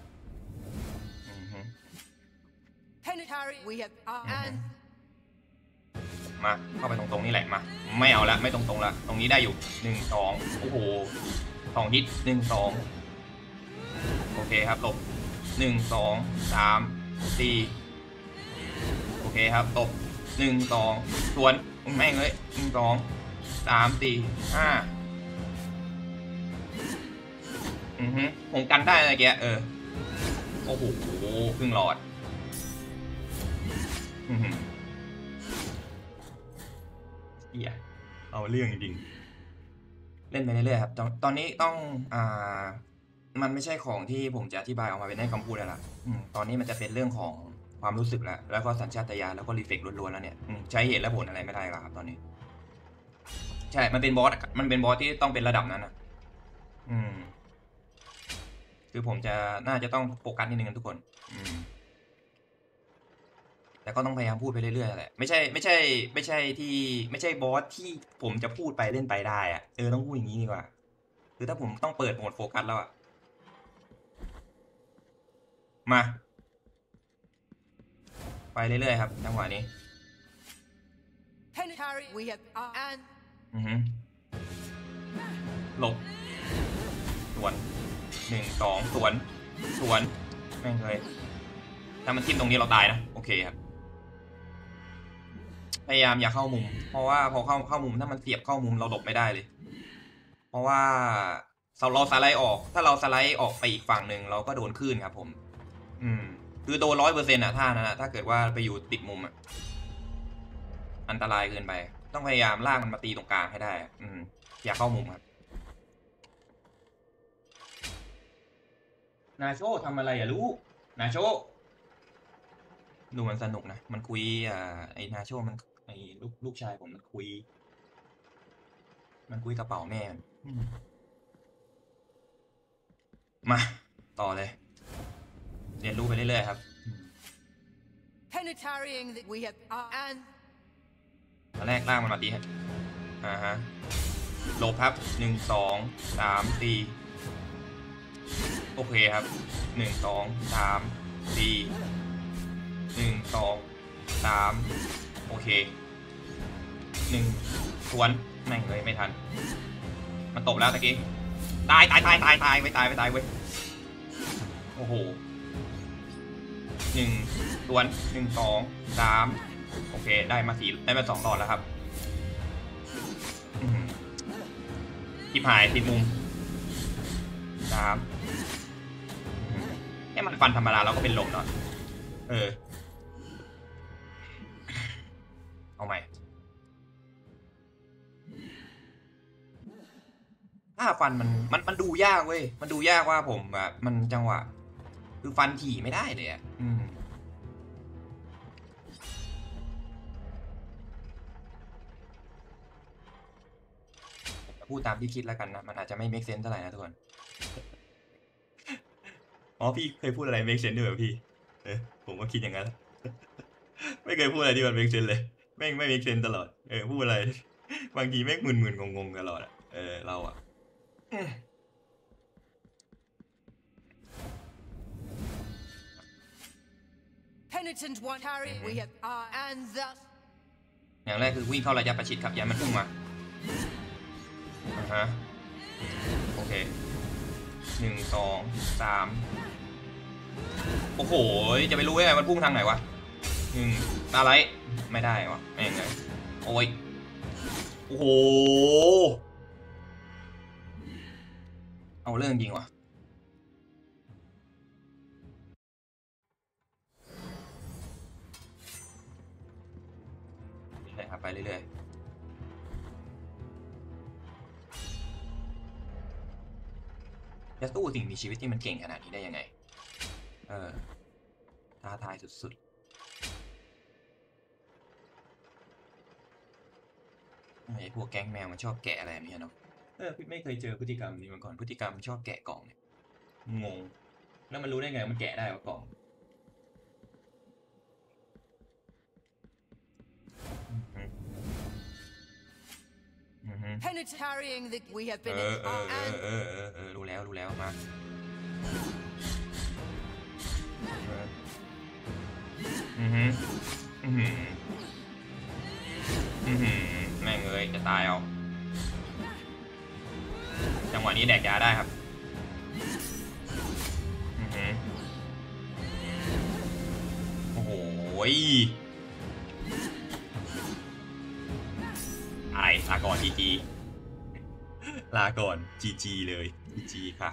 มาเข้าไปตรงๆนี่แหละมาไม่เอาละไม่ตรงๆละตรงนี้ได้อยู่หนึ่งสองโอ้โหสองฮิตหนึ่งสองโอเคครับตบหนึ่งสองสามสี่โอเคครับตบหนึ่งสองสวนแม่งเลยหนึ่งสองสามสี่ห้าอือฮึผมกันได้อะไรแกเออโอ้โหครึ่งหลอดอือฮึเหี้ยเอาเรื่องจริงเล่นไปเรื่อยๆครับตอนนี้ต้องอ่ามันไม่ใช่ของที่ผมจะอธิบายออกมาเป็นให้คำพูดแล้วล่ะตอนนี้มันจะเป็นเรื่องของความรู้สึกแล้วแล้วก็สัญชาตญาณแล้วก็รีเฟกล้วนๆแล้วเนี่ยใช้เหตุและผลอะไรไม่ได้แล้วครับตอนนี้ใช่มันเป็นบอสมันเป็นบอสที่ต้องเป็นระดับนั้นนะอืมคือผมจะน่าจะต้องโฟกัสนิดนึงกันทุกคนอืมแต่ก็ต้องพยายามพูดไปเรื่อยๆแหละไม่ใช่ไม่ใช่ไม่ใช่ที่ไม่ใช่บอสที่ผมจะพูดไปเล่นไปได้อะเออต้องพูดอย่างนี้ดีกว่าคือถ้าผมต้องเปิดโหมดโฟกัสแล้วอะมาไปเรื่อยๆครับจังหวะนี้อือฮึหลบสวนหนึ่งสองสวนสวนแม่งเลยถ้ามันทิ่มตรงนี้เราตายนะโอเคครับพยายามอย่าเข้ามุมเพราะว่าพอเข้าเข้ามุมถ้ามันเสียบเข้ามุมเราหลบไม่ได้เลยเพราะว่าเราสไลด์ออกถ้าเราสไลด์ออกไปอีกฝั่งหนึ่งเราก็โดนคลื่นครับผมอืมคือโดนร้อยเปอร์เซ็นต์อะท่านั้นอะถ้าเกิดว่าไปอยู่ติดมุมอะอันตรายเกินไปต้องพยายามลากมันมาตีตรงกลางให้ได้อืมอย่าเข้ามุมครับนาโชทำอะไรอ่ะลูกนาโชดูมันสนุกนะมันคุยอ่าไอ้นาโชมันไอ้ลูกลูกชายผมมันคุยมันคุยกระเป๋าแม่มาต่อเลยเรียนรู้ไปเรื่อยๆครับ Penetrating that we have and ตอนแรกล่างมันมาตีฮะอ่าฮะหลบครับหนึ่งสองสามสี่โอเคครับหนึ่งสองสามสี่หนึ่งสองสามโอเคหนึ่งสวนแม่งเลยไม่ทันมันตบแล้วตะกี้ตายตายตายตายตายไม่ตายไม่ตายเว้ยโอ้โหหนึ่งสวนหนึ่งสองสามโอเคได้มาสี่ได้มาสองตอนแล้วครับทิพหายติดมุมสามแค่มันฟันธรรมดาเราก็เป็นลมเนาะเออเอาใหม่ถ้าฟันมันมันมันดูยากเว้ยมันดูยากว่าผมแบบมันจังหวะคือฟันถี่ไม่ได้เลยอ่ะอืมพูดตามที่คิดแล้วกันนะมันอาจจะไม่ make sense เท่าไหร่นะทุกคนอ๋อพี่เคยพูดอะไร make sense ด้วยเหรอพี่เออผมก็คิดอย่างนั้นไม่เคยพูดอะไรที่มัน make sense เลยแม่งไม่ make sense ตลอดเออพูดอะไรบางทีแม่งมึนๆงงๆตลอดอ่ะเออเราอ่ะ penitent one carry we have and thus อย่างแรกคือวิ่งเข้าระยะประชิดครับอย่ามันพุ่งมาอ่าฮะโอเคหนึ่งสองสามโอ้โหจะไปรู้ได้ไงมันพุ่งทางไหนวะหนึ่งอะไรไม่ได้วะแม่งเลยโอ้ยโอ้โหเอาเรื่องจริงวะเรื่อยๆครับไปเรื่อยๆจะสู้สิ่งมีชีวิตที่มันเก่งขนาดนี้ได้ยังไงเออท้าทายสุดๆไอ้พวกแก๊งแมวมันชอบแกะอะไรแบบนี้เนาะเออพี่ไม่เคยเจอพฤติกรรมนี้มาก่อนพฤติกรรมชอบแกะกล่องเนี่ยงงแล้วมันรู้ได้ไงมันแกะได้วะกล่อง penetrating that we have เอ been อเออเออ and เออเออเออรู้แล้วรู้แล้วมาอือหืออือหืออือหือแม่งเลยจะตายเอาจังหวะนี้แดกยาได้ครับอือหือโอ้โหอะไรลาก่อนจีจีลาก่อนจีจีเลยจีจีค่ะ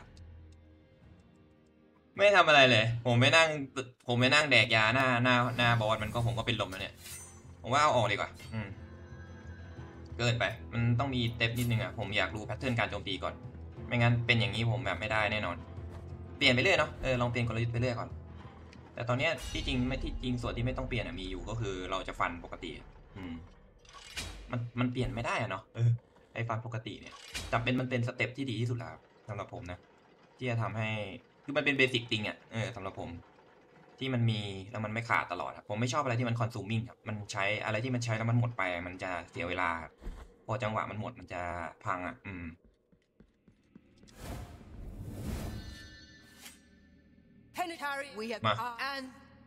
ไม่ทำอะไรเลยผมไม่นั่งผมไม่นั่งแดกยาหน้าหน้าหน้าบอสมันก็ผมก็เป็นลมแล้วเนี่ยผมว่าเอาออกดีกว่าอืมเกินไปมันต้องมีเต็ปนิดนึงอ่ะผมอยากรู้แพทเทิร์นการโจมตีก่อนไม่งั้นเป็นอย่างนี้ผมแบบไม่ได้แน่นอนเปลี่ยนไปเรื่อยเนาะเออลองเปลี่ยนกลยุทธ์ไปเรื่อยก่อนแต่ตอนเนี้ยที่จริงไม่ที่จริงส่วนที่ไม่ต้องเปลี่ยนมีอยู่ก็คือเราจะฟันปกติอืมมันมันเปลี่ยนไม่ได้อะเนาะเออไอ้ฟันปกติเนี่ยจำเป็นมันเป็นสเต็ปที่ดีที่สุดแล้วสำหรับผมนะที่จะทำให้คือมันเป็นเบสิกจริงอ่ะเออสำหรับผมที่มันมีแล้วมันไม่ขาดตลอดผมไม่ชอบอะไรที่มันคอนซูมิ่งครับมันใช้อะไรที่มันใช้แล้วมันหมดไปมันจะเสียเวลาพอจังหวะมันหมดมันจะพังอ่ะอืม penetrating we have and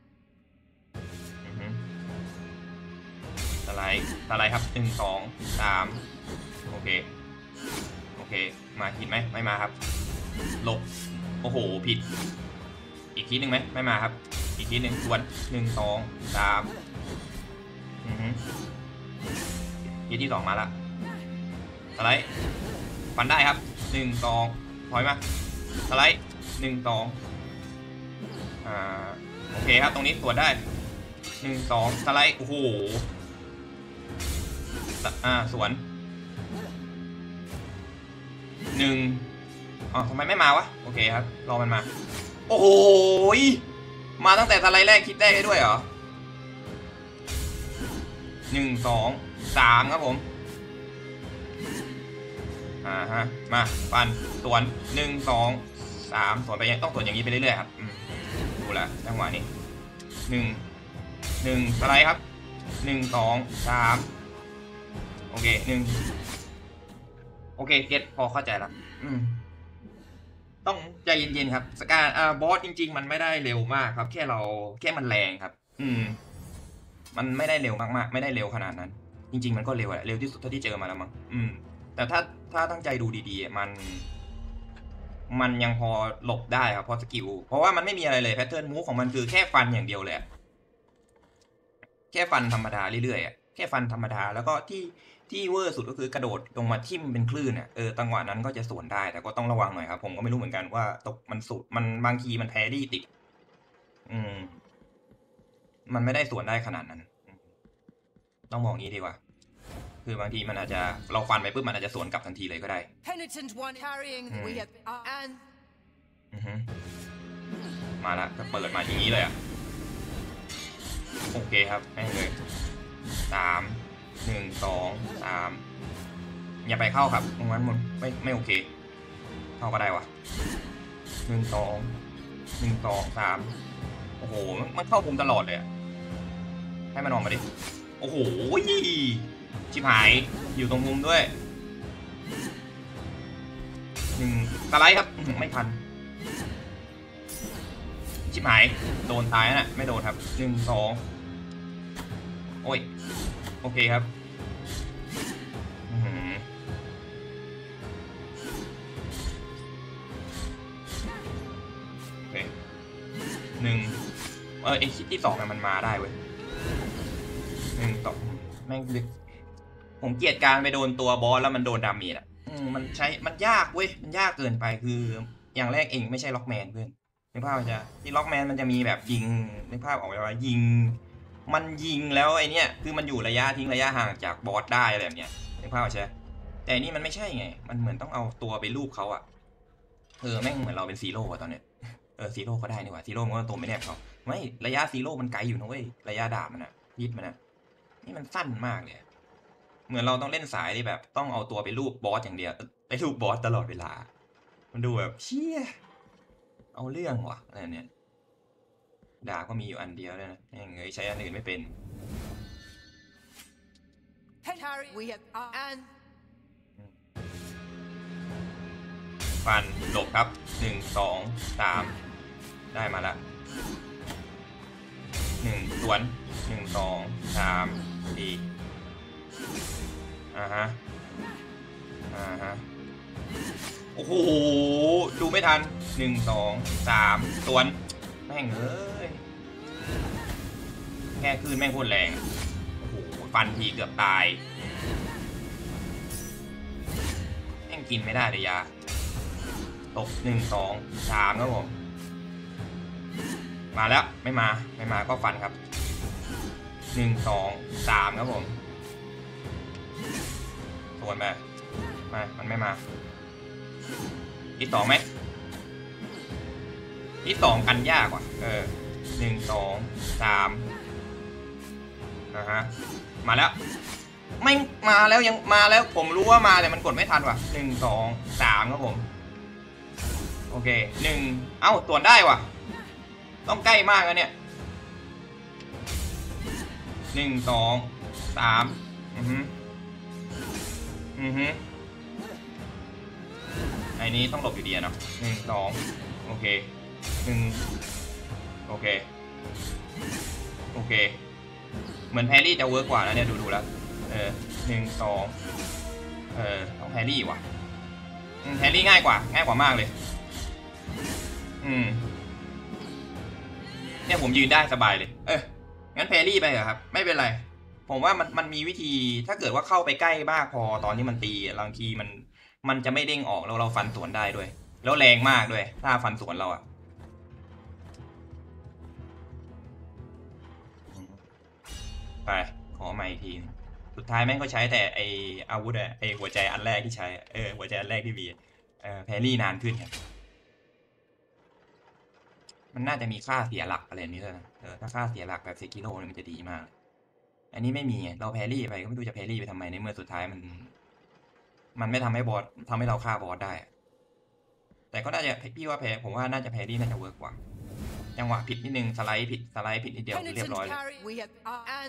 สไลด์สไลด์ครับหนึ่งสองสามโอเคโอเคมาผิดไหมไม่มาครับลบโอ้โหผิดอีกทีหนึ่งไหมไม่มาครับอีกทีหนึ่งส่วนหนึ่งสองสามอือฮึทีที่สองมาละสไลด์ฟันได้ครับหนึ่งสองถอยมาสไลด์หนึ่งสองอ่าโอเคครับตรงนี้ตรวจได้หนึ่งสองสไลด์โอ้โหอ่าสวนหนึ่งอ๋อทำไมไม่มาวะโอเคครับรอมันมาโอ้โหมาตั้งแต่สไลด์แรกคิดได้ด้วยเหรอหนึ่งสองสามครับผมอ่าฮะมาฟันสวนหนึ่งสองสามสวนไปยังต้องสวนอย่างนี้ไปเรื่อยๆครับดูแลจังหวะนี้หนึ่งหนึ่งสไลด์ครับหนึ่งสองสามโอเคหนึ่งโอเคเก็ตพอเข้าใจแล้วอืมต้องใจเย็นๆครับสการอ่าบอสจริงๆมันไม่ได้เร็วมากครับแค่เราแค่มันแรงครับอืมมันไม่ได้เร็วมากๆไม่ได้เร็วขนาดนั้นจริงๆมันก็เร็วแหละเร็วที่สุดเท่าที่เจอมาแล้วมั้งอืมแต่ถ้าถ้าตั้งใจดูดีๆมันมันยังพอหลบได้ครับเพราะสกิลเพราะว่ามันไม่มีอะไรเลยแพทเทิร์นมูฟของมันคือแค่ฟันอย่างเดียวเลยแค่ฟันธรรมดาเรื่อยๆแค่ฟันธรรมดาแล้วก็ที่ที่เวอร์สุดก็คือกระโดดลงมาทิ่มเป็นคลื่นอ่ะเออจังหวะนั้นก็จะสวนได้แต่ก็ต้องระวังหน่อยครับผมก็ไม่รู้เหมือนกันว่าตกมันสุดมันบางทีมันแพรี่ติดอืมมันไม่ได้สวนได้ขนาดนั้นต้องมองงี้ดีกว่าคือบางทีมันอาจจะเราฟันไปปุ๊บมันอาจจะสวนกลับทันทีเลยก็ได้ Penitent one carrying we have and อือฮึมาละก็เปิดมาอย่างนี้เลยอ่ะโอเคครับให้เลยสามหนึ่งสองสามอย่าไปเข้าครับตรงนั้นมันไม่ไม่โอเคเข้าก็ได้วะหนึ่งสองหนึ่งสองสามโอ้โหมันเข้ามุมตลอดเลยให้มันออกมาดิโอ้โหชิบหายอยู่ตรงมุมด้วยหนึ่งสไลด์ครับไม่ทันชิบหายโดนตายนะไม่โดนครับหนึ่งสองโอ้ยโอเคครับโอเคหนึ่งเออไอคิดที่สองมันมาได้เว้ยหนึ่งสองแม่งดึกผมเกลียดการไปโดนตัวบอสแล้วมันโดนดาเมจอ่ะมันใช้มันยากเว้ยมันยากเกินไปคืออย่างแรกเองไม่ใช่ล็อกแมนเพื่อนนึกภาพจะที่ล็อกแมนมันจะมีแบบยิงนึกภาพออกไหมว่ายิงมันยิงแล้วไอเนี้ยคือมันอยู่ระยะทิ้งระยะห่างจากบอสได้อะไรแบบเนี้ยนึกภาพใช่แต่นี่มันไม่ใช่ไงมันเหมือนต้องเอาตัวไปลูบเขาอะเออแม่งเหมือนเราเป็นซีโร่ตอนเนี้ยเออซีโร่ก็ได้นี่หว่าซีโร่มันก็ตัวไม่แนบเขาไม่ระยะซีโร่มันไกลอยู่นะเว้ยระยะดาบมันอะยิดมันอะนี่มันสั้นมากเลยเหมือนเราต้องเล่นสายที่แบบต้องเอาตัวไปลูบบอสอย่างเดียวไปลูบบอสตลอดเวลามันดูแบบเชี่ยเอาเรื่องว่ะอะไรเนี่ยดาบก็มีอยู่อันเดียวเลยนะยังไงใช้อันอื่นไม่เป็น carry we have and ฟันหลบครับหนึ่งสองสามได้มาละหนึ่งสวนหนึ่งสองสามสี่อ่าฮะอ่าฮะโอ้โหดูไม่ทันหนึ่งสองสามสวนแม่งเอ้ยแค่คืนแม่งโคตรแรงโอ้โหฟันทีเกือบตายแม่งกินไม่ได้เลยยาตกหนึ่งสองสามครับผมมาแล้วไม่มาไม่มาก็ฟันครับหนึ่งสองสามครับผมส่วนไปมามันไม่มาที่สองไหมที่สองกันยากกว่าเออหนึ่งสองสามนะฮะมาแล้วไม่มาแล้วยังมาแล้วผมรู้ว่ามาแต่มันกดไม่ทันว่ะหนึ่งสองสามครับผมโอเคหนึ่งเอ้าตรวจได้ว่ะต้องใกล้มากแล้วเนี่ยหนึ่งสองสามอือฮึอือฮึไอ้นี้ต้องหลบอยู่ดีเนาะหนึ่งสองโอเคหนึ่งโอเคโอเคเหมือนแฮร์รี่จะเวิร์กกว่าแล้วเนี่ยดูดูแล้วเออหนึ่งสองเออต้องแฮร์รี่ว่ะแฮร์รี่ง่ายกว่าง่ายกว่ามากเลยอืมเนี่ยผมยืนได้สบายเลยเอองั้นแพรรี่ไปเหรอครับไม่เป็นไรผมว่ามันมันมีวิธีถ้าเกิดว่าเข้าไปใกล้มากพอตอนที่มันตีบางทีมันมันจะไม่เด้งออกแล้วเราฟันสวนได้ด้วยแล้วแรงมากด้วยถ้าฟันสวนเราอะไปขอใหม่อีกทีสุดท้ายแม่งก็ใช้แต่ไออาวุธอะไอหัวใจอันแรกที่ใช้เออหัวใจอันแรกที่มีเออแพรรี่นานขึ้นครับมันน่าจะมีค่าเสียหลักอะไรนี้เลยนะเออถ้าค่าเสียหลักแบบเซกิโร่เนี่ยมันจะดีมากอันนี้ไม่มีเราแพรี่ไปก็ไม่รู้จะแพรี่ไปทำไมในเมื่อสุดท้ายมัน มันไม่ทำให้บอสทำให้เราฆ่าบอสได้แต่ก็น่าจะพี่ว่าแพ้ผมว่าน่าจะแพรี่น่าจะเวิร์กกว่าจังหวะผิดนิดนึงสไลด์ผิดสไลด์ผิดนิดเดียวเรียบร้อยเลย We have and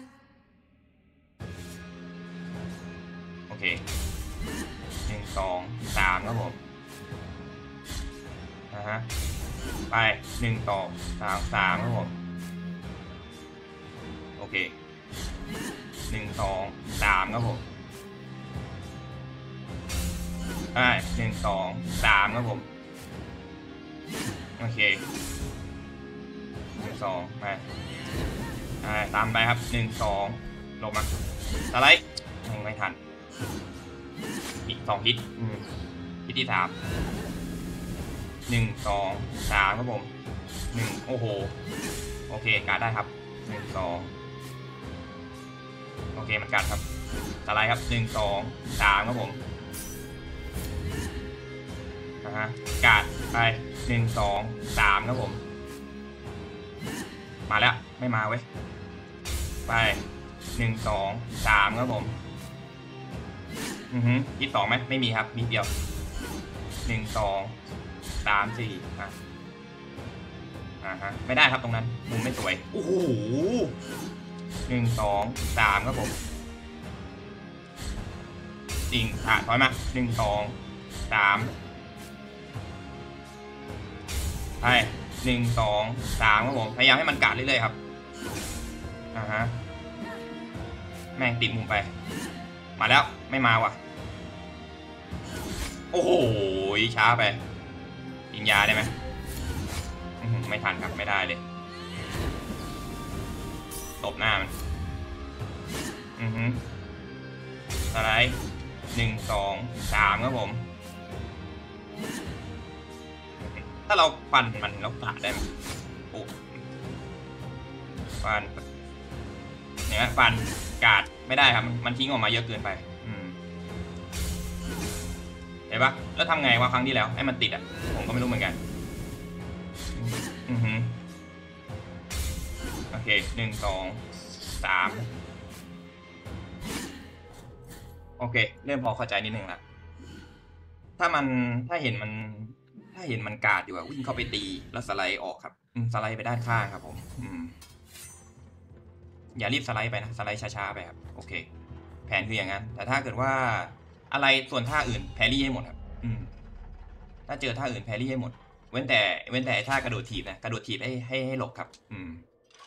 โอเคหนึ่งสองสามครับผมนะฮะไปหนึ่งสองสามสามครับผมโอเคหนึ่งสองสามครับผมไปหนึ่งสองสามครับผมโอเคหนึ่งสองไปไปตามไปครับหนึ่งสองลงมาสไลด์ยังไม่ทันอีกสองฮิตฮิตที่สามหนึ่งสองสามครับผมหนึ่งโอ้โหโอเคการได้ครับหนึ่งสองโอเคมันกัดครับสไลด์ครับหนึ่งสองสามครับผมนะฮะกัดไปหนึ่งสองสามครับผมมาแล้วไม่มาเว้ยไปหนึ่งสองสามครับผมอือฮึฮิตสองไหมไม่มีครับมีเดียวหนึ่งสองสามสี่อ่ะอ่าฮะไม่ได้ครับตรงนั้นมุมไม่สวยโอ้โหหนึ่งสองสามครับผมจริงอ่ะถอยมาหนึ่งสองสามไปหนึ่งสองสามครับผมพยายามให้มันกัดเรื่อยๆครับอ่าฮะแม่งติดมุมไปมาแล้วไม่มาว่ะโอ้โหช้าไปยิงยาได้ไหมไม่ทันครับไม่ได้เลยตบหน้ามันอือฮึอะไรหนึ่งสองสามครับผมถ้าเราฟันมันเราตัดได้ไหมโอ้ฟันเนี่ยฟันกาดไม่ได้ครับมันทิ้งออกมาเยอะเกินไปอืมเห็นปะแล้วทำไงวะครั้งที่แล้วให้มันติดอ่ะผมก็ไม่รู้เหมือนกันอือฮึโอเคหนึ่งสองสามโอเคเริ่มพอเข้าใจนิดนึงละถ้ามันถ้าเห็นมันถ้าเห็นมันกาดอยู่อะวิ่งเข้าไปตีแล้วสไลด์ออกครับสไลด์ไปด้านข้างครับผมอืมอย่ารีบสไลด์ไปนะสไลด์ช้าๆไปครับโอเคแผนคืออย่างนั้นแต่ถ้าเกิดว่าอะไรส่วนท่าอื่นแพรี่ให้หมดครับอืมถ้าเจอท่าอื่นแพรี่ให้หมดเว้นแต่เว้นแต่ท่ากระโดดถีบนะกระโดดถีบให้ให้ให้หลบครับอืม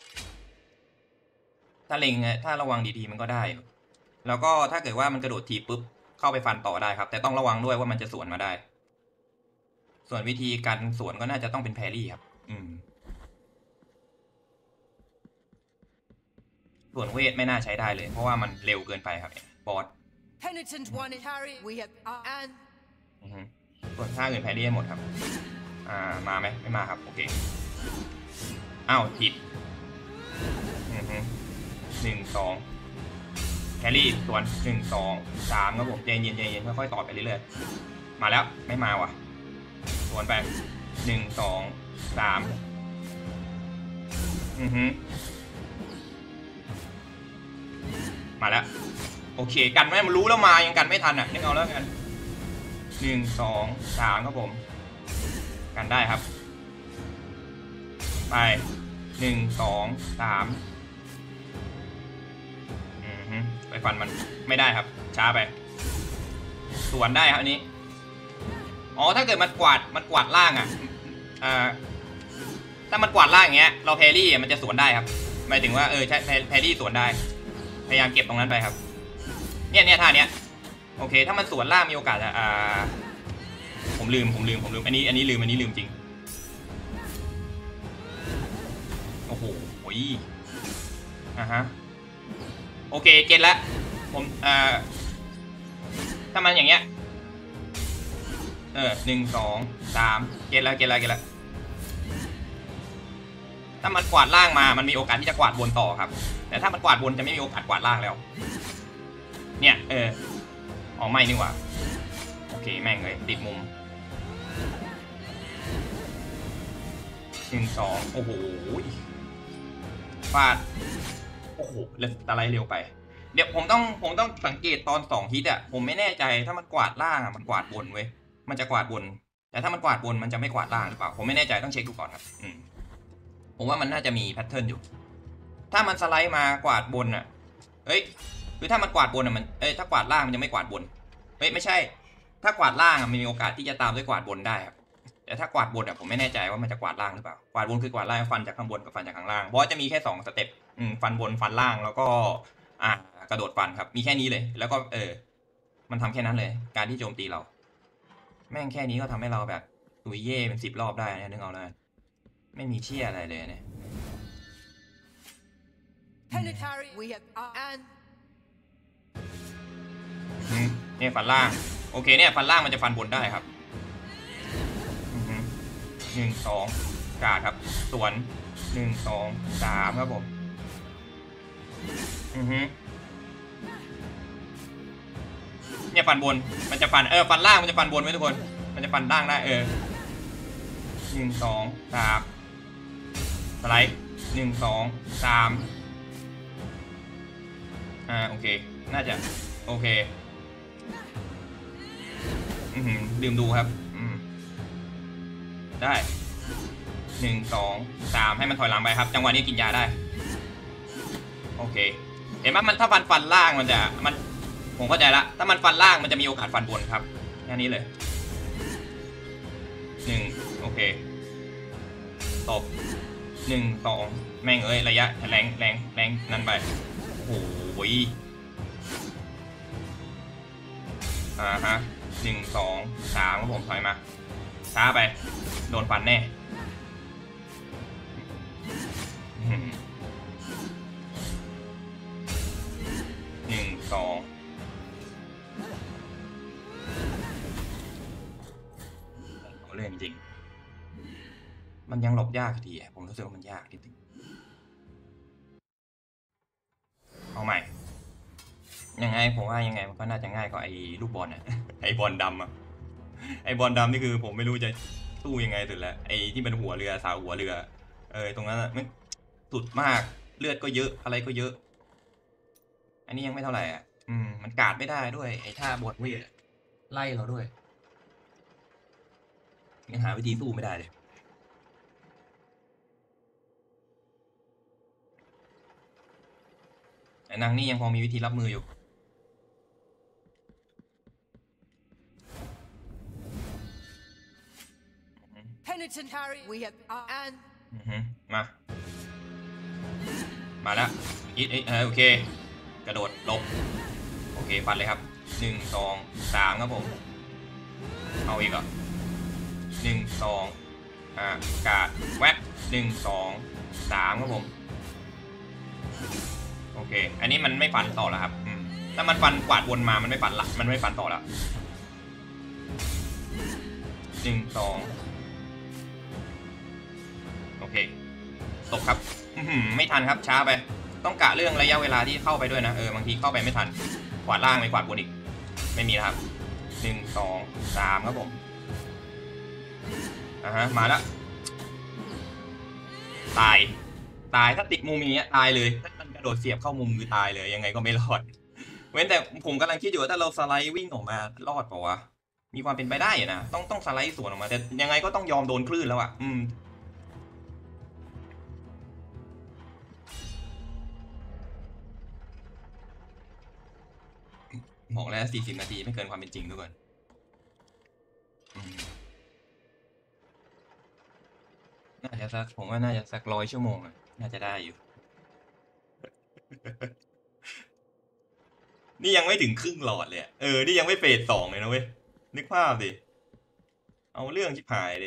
ถ้าเล็งถ้าระวังดีๆมันก็ได้แล้วก็ถ้าเกิดว่ามันกระโดดถีบปุ๊บเข้าไปฟันต่อได้ครับแต่ต้องระวังด้วยว่ามันจะสวนมาได้ส่วนวิธีการสวนก็น่าจะต้องเป็นแพรี่ครับอืมส่วนเวทไม่น่าใช้ได้เลยเพราะว่ามันเร็วเกินไปครับบอส Penitent one carry. We have and ส่วนท่าอื่นแพรี่ให้หมดครับอ่ามาไหมไม่มาครับโอเคอ้าวผิดหนึ่งสองแพรี่ส่วนหนึ่งสองสามครับผมใจเย็นใจเย็นค่อยๆต่อไปเรื่อยๆมาแล้วไม่มาว่ะส่วนไปหนึ่งสองสามอือฮึมาแล้วโอเคกันไม่มันรู้แล้วมายังกันไม่ทันอ่ะนึกเอาแล้วกันหนึ่งสองสามครับผมกันได้ครับไปหนึ่งสองสามอือฮึไปฟันมันไม่ได้ครับช้าไปสวนได้ครับอันนี้อ๋อถ้าเกิดมันกวาดมันกวาดล่างอ่ะอ่าถ้ามันกวาดล่างอย่างเงี้ยเราแพรี่มันจะสวนได้ครับหมายถึงว่าเออใช่แพรี่สวนได้พยายามเก็บตรงนั้นไปครับเนี่ยเนี่ยท่าเนี้ยโอเคถ้ามันสวนล่างมีโอกาสอ่าผมลืมผมลืมผมลืมอันนี้อันนี้ลืมอันนี้ลืมจริงโอ้โหโอ้ยอ่ะฮะโอเคเก็ตแล้วผมอ่าถ้ามันอย่างเงี้ยเออหนึ่งสองสามเก็ตแล้วเก็ตแล้วเก็ตแล้วถ้ามันกวาดล่างมามันมีโอกาสที่จะกวาดบนต่อครับแต่ถ้ามันกวาดบนจะไม่มีโอกาสกวาดล่างแล้วเนี่ยเอออ๋อไม่นี่หว่าโอเคแม่งเลยติดมุมหนึ่งสองโอ้โหฟาดโอ้โหเล่นอะไรเร็วไปเดี๋ยวผมต้องผมต้องสังเกตตอนสองฮิตอ่ะผมไม่แน่ใจถ้ามันกวาดล่างอ่ะมันกวาดบนเว้ยมันจะกวาดบนแต่ถ้ามันกวาดบนมันจะไม่กวาดล่างหรือเปล่าผมไม่แน่ใจต้องเช็คดูก่อนครับอืมผมว่ามันน่าจะมีแพทเทิร์นอยู่ถ้ามันสไลด์มากวาดบนอ่ะเอ้ยคือถ้ามันกวาดบนอ่ะมันเอ้ยถ้ากวาดล่างมันจะไม่กวาดบนเฮ้ยไม่ใช่ถ้ากวาดล่างอ่ะมันมีโอกาสที่จะตามด้วยกวาดบนได้ครับแต่ถ้ากวาดบนอ่ะผมไม่แน่ใจว่ามันจะกวาดล่างหรือเปล่ากวาดบนคือกวาดล่างฟันจากข้างบนกับฟันจากข้างล่างเพราะจะมีแค่สองสเต็ปอืมฟันบนฟันล่างแล้วก็อ่ากระโดดฟันครับมีแค่นี้เลยแล้วก็เออมันทำแค่นั้นเลยการที่โจมตีเราแม่งแค่นี้ก็ทำให้เราแบบตุยเย่เป็นสิบรอบได้นะนึกเอาเลยไม่มีเชี่ยอะไรเลยเนี่ย Planetary, we have and เนี่ยฟันล่างโอเคเนี่ยฟันล่างมันจะฟันบนได้ครับหนึ่งสองกาดครับสวนหนึ่งสองสามครับผมอือฮึเนี่ยฟันบนมันจะฟันเออฟันล่างมันจะฟันบนไหมทุกคนมันจะฟันล่างได้เออหนึ่งสองสามสไลด์หนึ่งสองสามอ่าโอเคน่าจะโอเคอืมลืมดูครับอืมได้หนึ่งสองสามให้มันถอยหลังไปครับจังหวะนี้กินยาได้โอเคเห็นไหมมันถ้าฟันฟันล่างมันจะมันผมเข้าใจละถ้ามันฟันล่างมันจะมีโอกาสฟันบนครับแค่นี้เลยหนึ่งโอเคตบหนึ่งสองแม่งเอ้ยระยะแรงแรงแรงนั่นไปโอ้โหอ่าฮะหนึ่งสองสามครับผมถอยมาช้าไปโดนฟันแน่หนึ่งสองเอาเรื่องจริงมันยังหลบยากทีอ่ะผมรู้สึกว่ามันยากนิดนึงเอาใหม่ยังไงผมว่ายังไงมันก็น่าจะง่ายกว่าไอ้ลูกบอลอ่ะ ไอ้บอลดำอ่ะไอ้บอลดำนี่คือผมไม่รู้จะสู้ยังไงสุดแล้วไอ้ที่เป็นหัวเรือสาวหัวเรือเออตรงนั้นมันสุดมากเลือดก็เยอะอะไรก็เยอะอันนี้ยังไม่เท่าไหร่อ่ะอืมมันกาดไม่ได้ด้วยไอ้ท่าบทเวทไล่เราด้วยยังหาวิธีสู้ไม่ได้เลยแต่นางนี่ยังพอมีวิธีรับมืออยู่ Planetary, we have and มามาแล้วอีเออโอเคกระโดดลบโอเคฟันเลยครับหนึ่งสองสามครับผมเอาอีกเหรอหนึ่งสองอ่ากาดแวบหนึ่งสองสามครับผมโอเคอันนี้มันไม่ฟันต่อแล้วครับอืมถ้ามันฟันกวาดวนมามันไม่ฟันละมันไม่ฟันต่อแล้วหนึ่งสองโอเคตกครับไม่ทันครับช้าไปต้องกะเรื่องระยะเวลาที่เข้าไปด้วยนะเออบางทีเข้าไปไม่ทันกวาดล่างไม่กวาดบนอีกไม่มีนะครับหนึ่งสองสามครับผมอ่าฮะมาแล้วตายตายถ้าติดมุมอย่างเงี้ยตายเลยถ้ามันกระโดดเสียบเข้ามุมคือตายเลยยังไงก็ไม่รอดเว้นแต่ผมกำลังคิดอยู่ว่าถ้าเราสไลด์วิ่งออกมารอดเปล่าวะมีความเป็นไปได้นะต้องต้องสไลด์สวนออกมาแต่ยังไงก็ต้องยอมโดนคลื่นแล้วอ่ะอืมบอกแล้วสี่สิบนาทีไม่เกินความเป็นจริงทุกคนน่าจะสักผมว่าน่าจะสักร้อยชั่วโมงอ่ะน่าจะได้อยู่ นี่ยังไม่ถึงครึ่งหลอดเลยเออนี่ยังไม่เฟสสองเลยนะเว้ยนึกภาพดิเอาเรื่องชิบหายเลย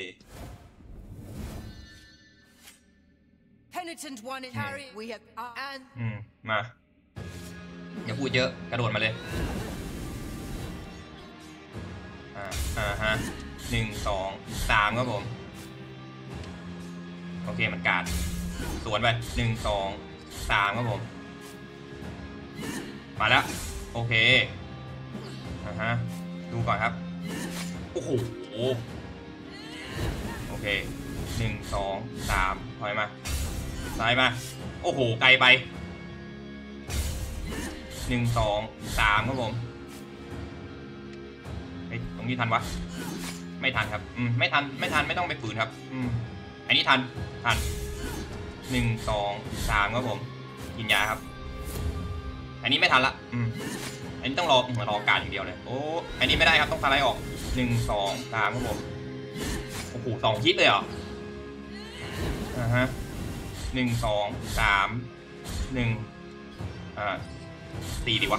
Penitent one in Harry, we have and อืมมาอย่าพูดเยอะกระโดดมาเลยอ่าอ่าฮะหนึ่งสองสามครับผมโอเคมันกาดสวนไปหนึ่งสองสามครับผมมาแล้วโอเคอ่าฮะดูก่อนครับโอ้โหโอเคหนึ่งสองสามถอยมาซ้ายมาโอ้โหไกลไปหนึ่งสองสามครับผมเฮ้ยตรงนี้ทันวะไม่ทันครับอืมไม่ทันไม่ทันไม่ต้องไปฝืนครับอืมอันนี้ทันทันหนึ่งสองสามครับผมกินยาครับอันนี้ไม่ทันละอืมอันนี้ต้องรอรอการอย่างเดียวเลยโอ้อันนี้ไม่ได้ครับต้องสไลด์ออกหนึ่งสองสามครับผมโอ้โหสองฮิตเลยเหรออ่าฮะหนึ่งสองสามหนึ่งอ่าตีดีวะ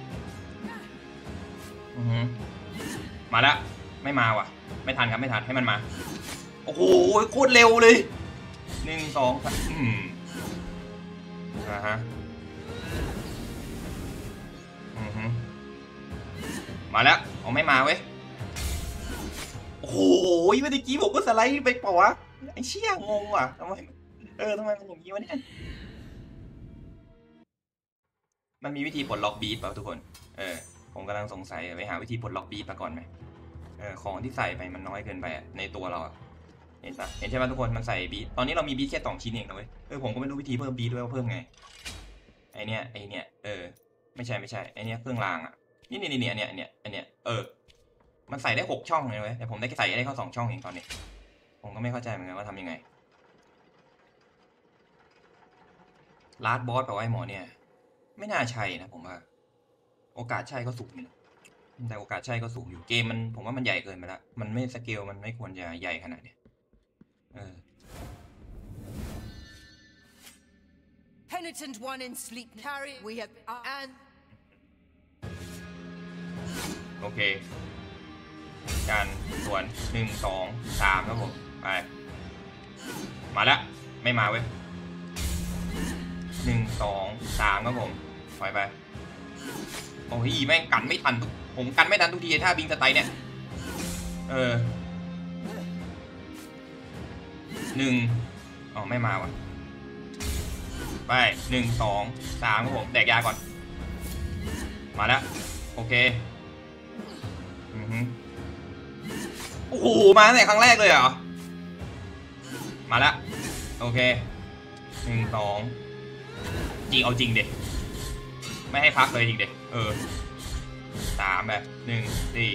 อือฮึมาแล้วไม่มาว่ะไม่ทันครับไม่ทันให้มันมาโอ้โหโคตรเร็วเลยหนึ่งสองสามอืมอ่าฮะอือฮึมาแล้วเอาไม่มาเว้ยโอ้โหเมื่อกี้ผมก็สไลด์ไปเปล่าวะไอ้เชี่ยงงว่ะทำไมเออทำไมมันอย่างนี้วะเนี่ยมันมีวิธีปลดล็อกบีทเปล่าทุกคนเออผมกำลังสงสัยไปหาวิธีปลดล็อกบีทมาก่อนไหมเออของที่ใส่ไปมันน้อยเกินไปในตัวเราเห็นปะเห็นใช่ไหมทุกคนมันใส่บีทตอนนี้เรามีบีทแค่สองชิ้นเองนะเว้ยเออผมก็ไม่รู้วิธีเพิ่มบีทด้วยว่าเพิ่มไงไอเนี้ยไอเนี้ยเออไม่ใช่ไม่ใช่ไอเนี้ยเครื่องรางอ่ะนี่นี่นี่อันเนี้ยอันเนี้ยอันเนี้ยเออมันใส่ได้หกช่องเลยเว้ยแต่ผมได้ใส่ได้แค่สองช่องเองตอนนี้ผมก็ไม่เข้าใจเหมือนกันว่าทำยังไงลาดบอสกับไอ้หมอเนี่ยไม่น่าใช่นะผมว่าโอกาสใช่ก็สูงอยู่แต่โอกาสใช่ก็สูงอยู่เกมมันผมว่ามันใหญ่เกินไปละมันไม่สเกลมันไม่ควรจะใหญ่ขนาดนี้เออ Penitent one in sleep. Carry. We have and. โอเคการส่วนหนึ่งสองสามครับผมไปมาแล้วไม่มาเว้ยหนึ่งสองสามครับผมปล่อยไปโอ้ยแม่งกันไม่ทันผมกันไม่ทันทุกทีถ้าบิงสไตเนี่ยเออหนึ่งอ๋อไม่มาว่ะไปหนึ่งสองสามครับผมแดกยาก่อนมาแล้วโอเคอือฮึโอ้โหมาตั้งแต่ครั้งแรกเลยเหรอมาแล้วโอเคหนึ่งสองจริงเอาจริงเด็กไม่ให้พักเลยจริงเด็กเออสามแบบหนึ่งสี่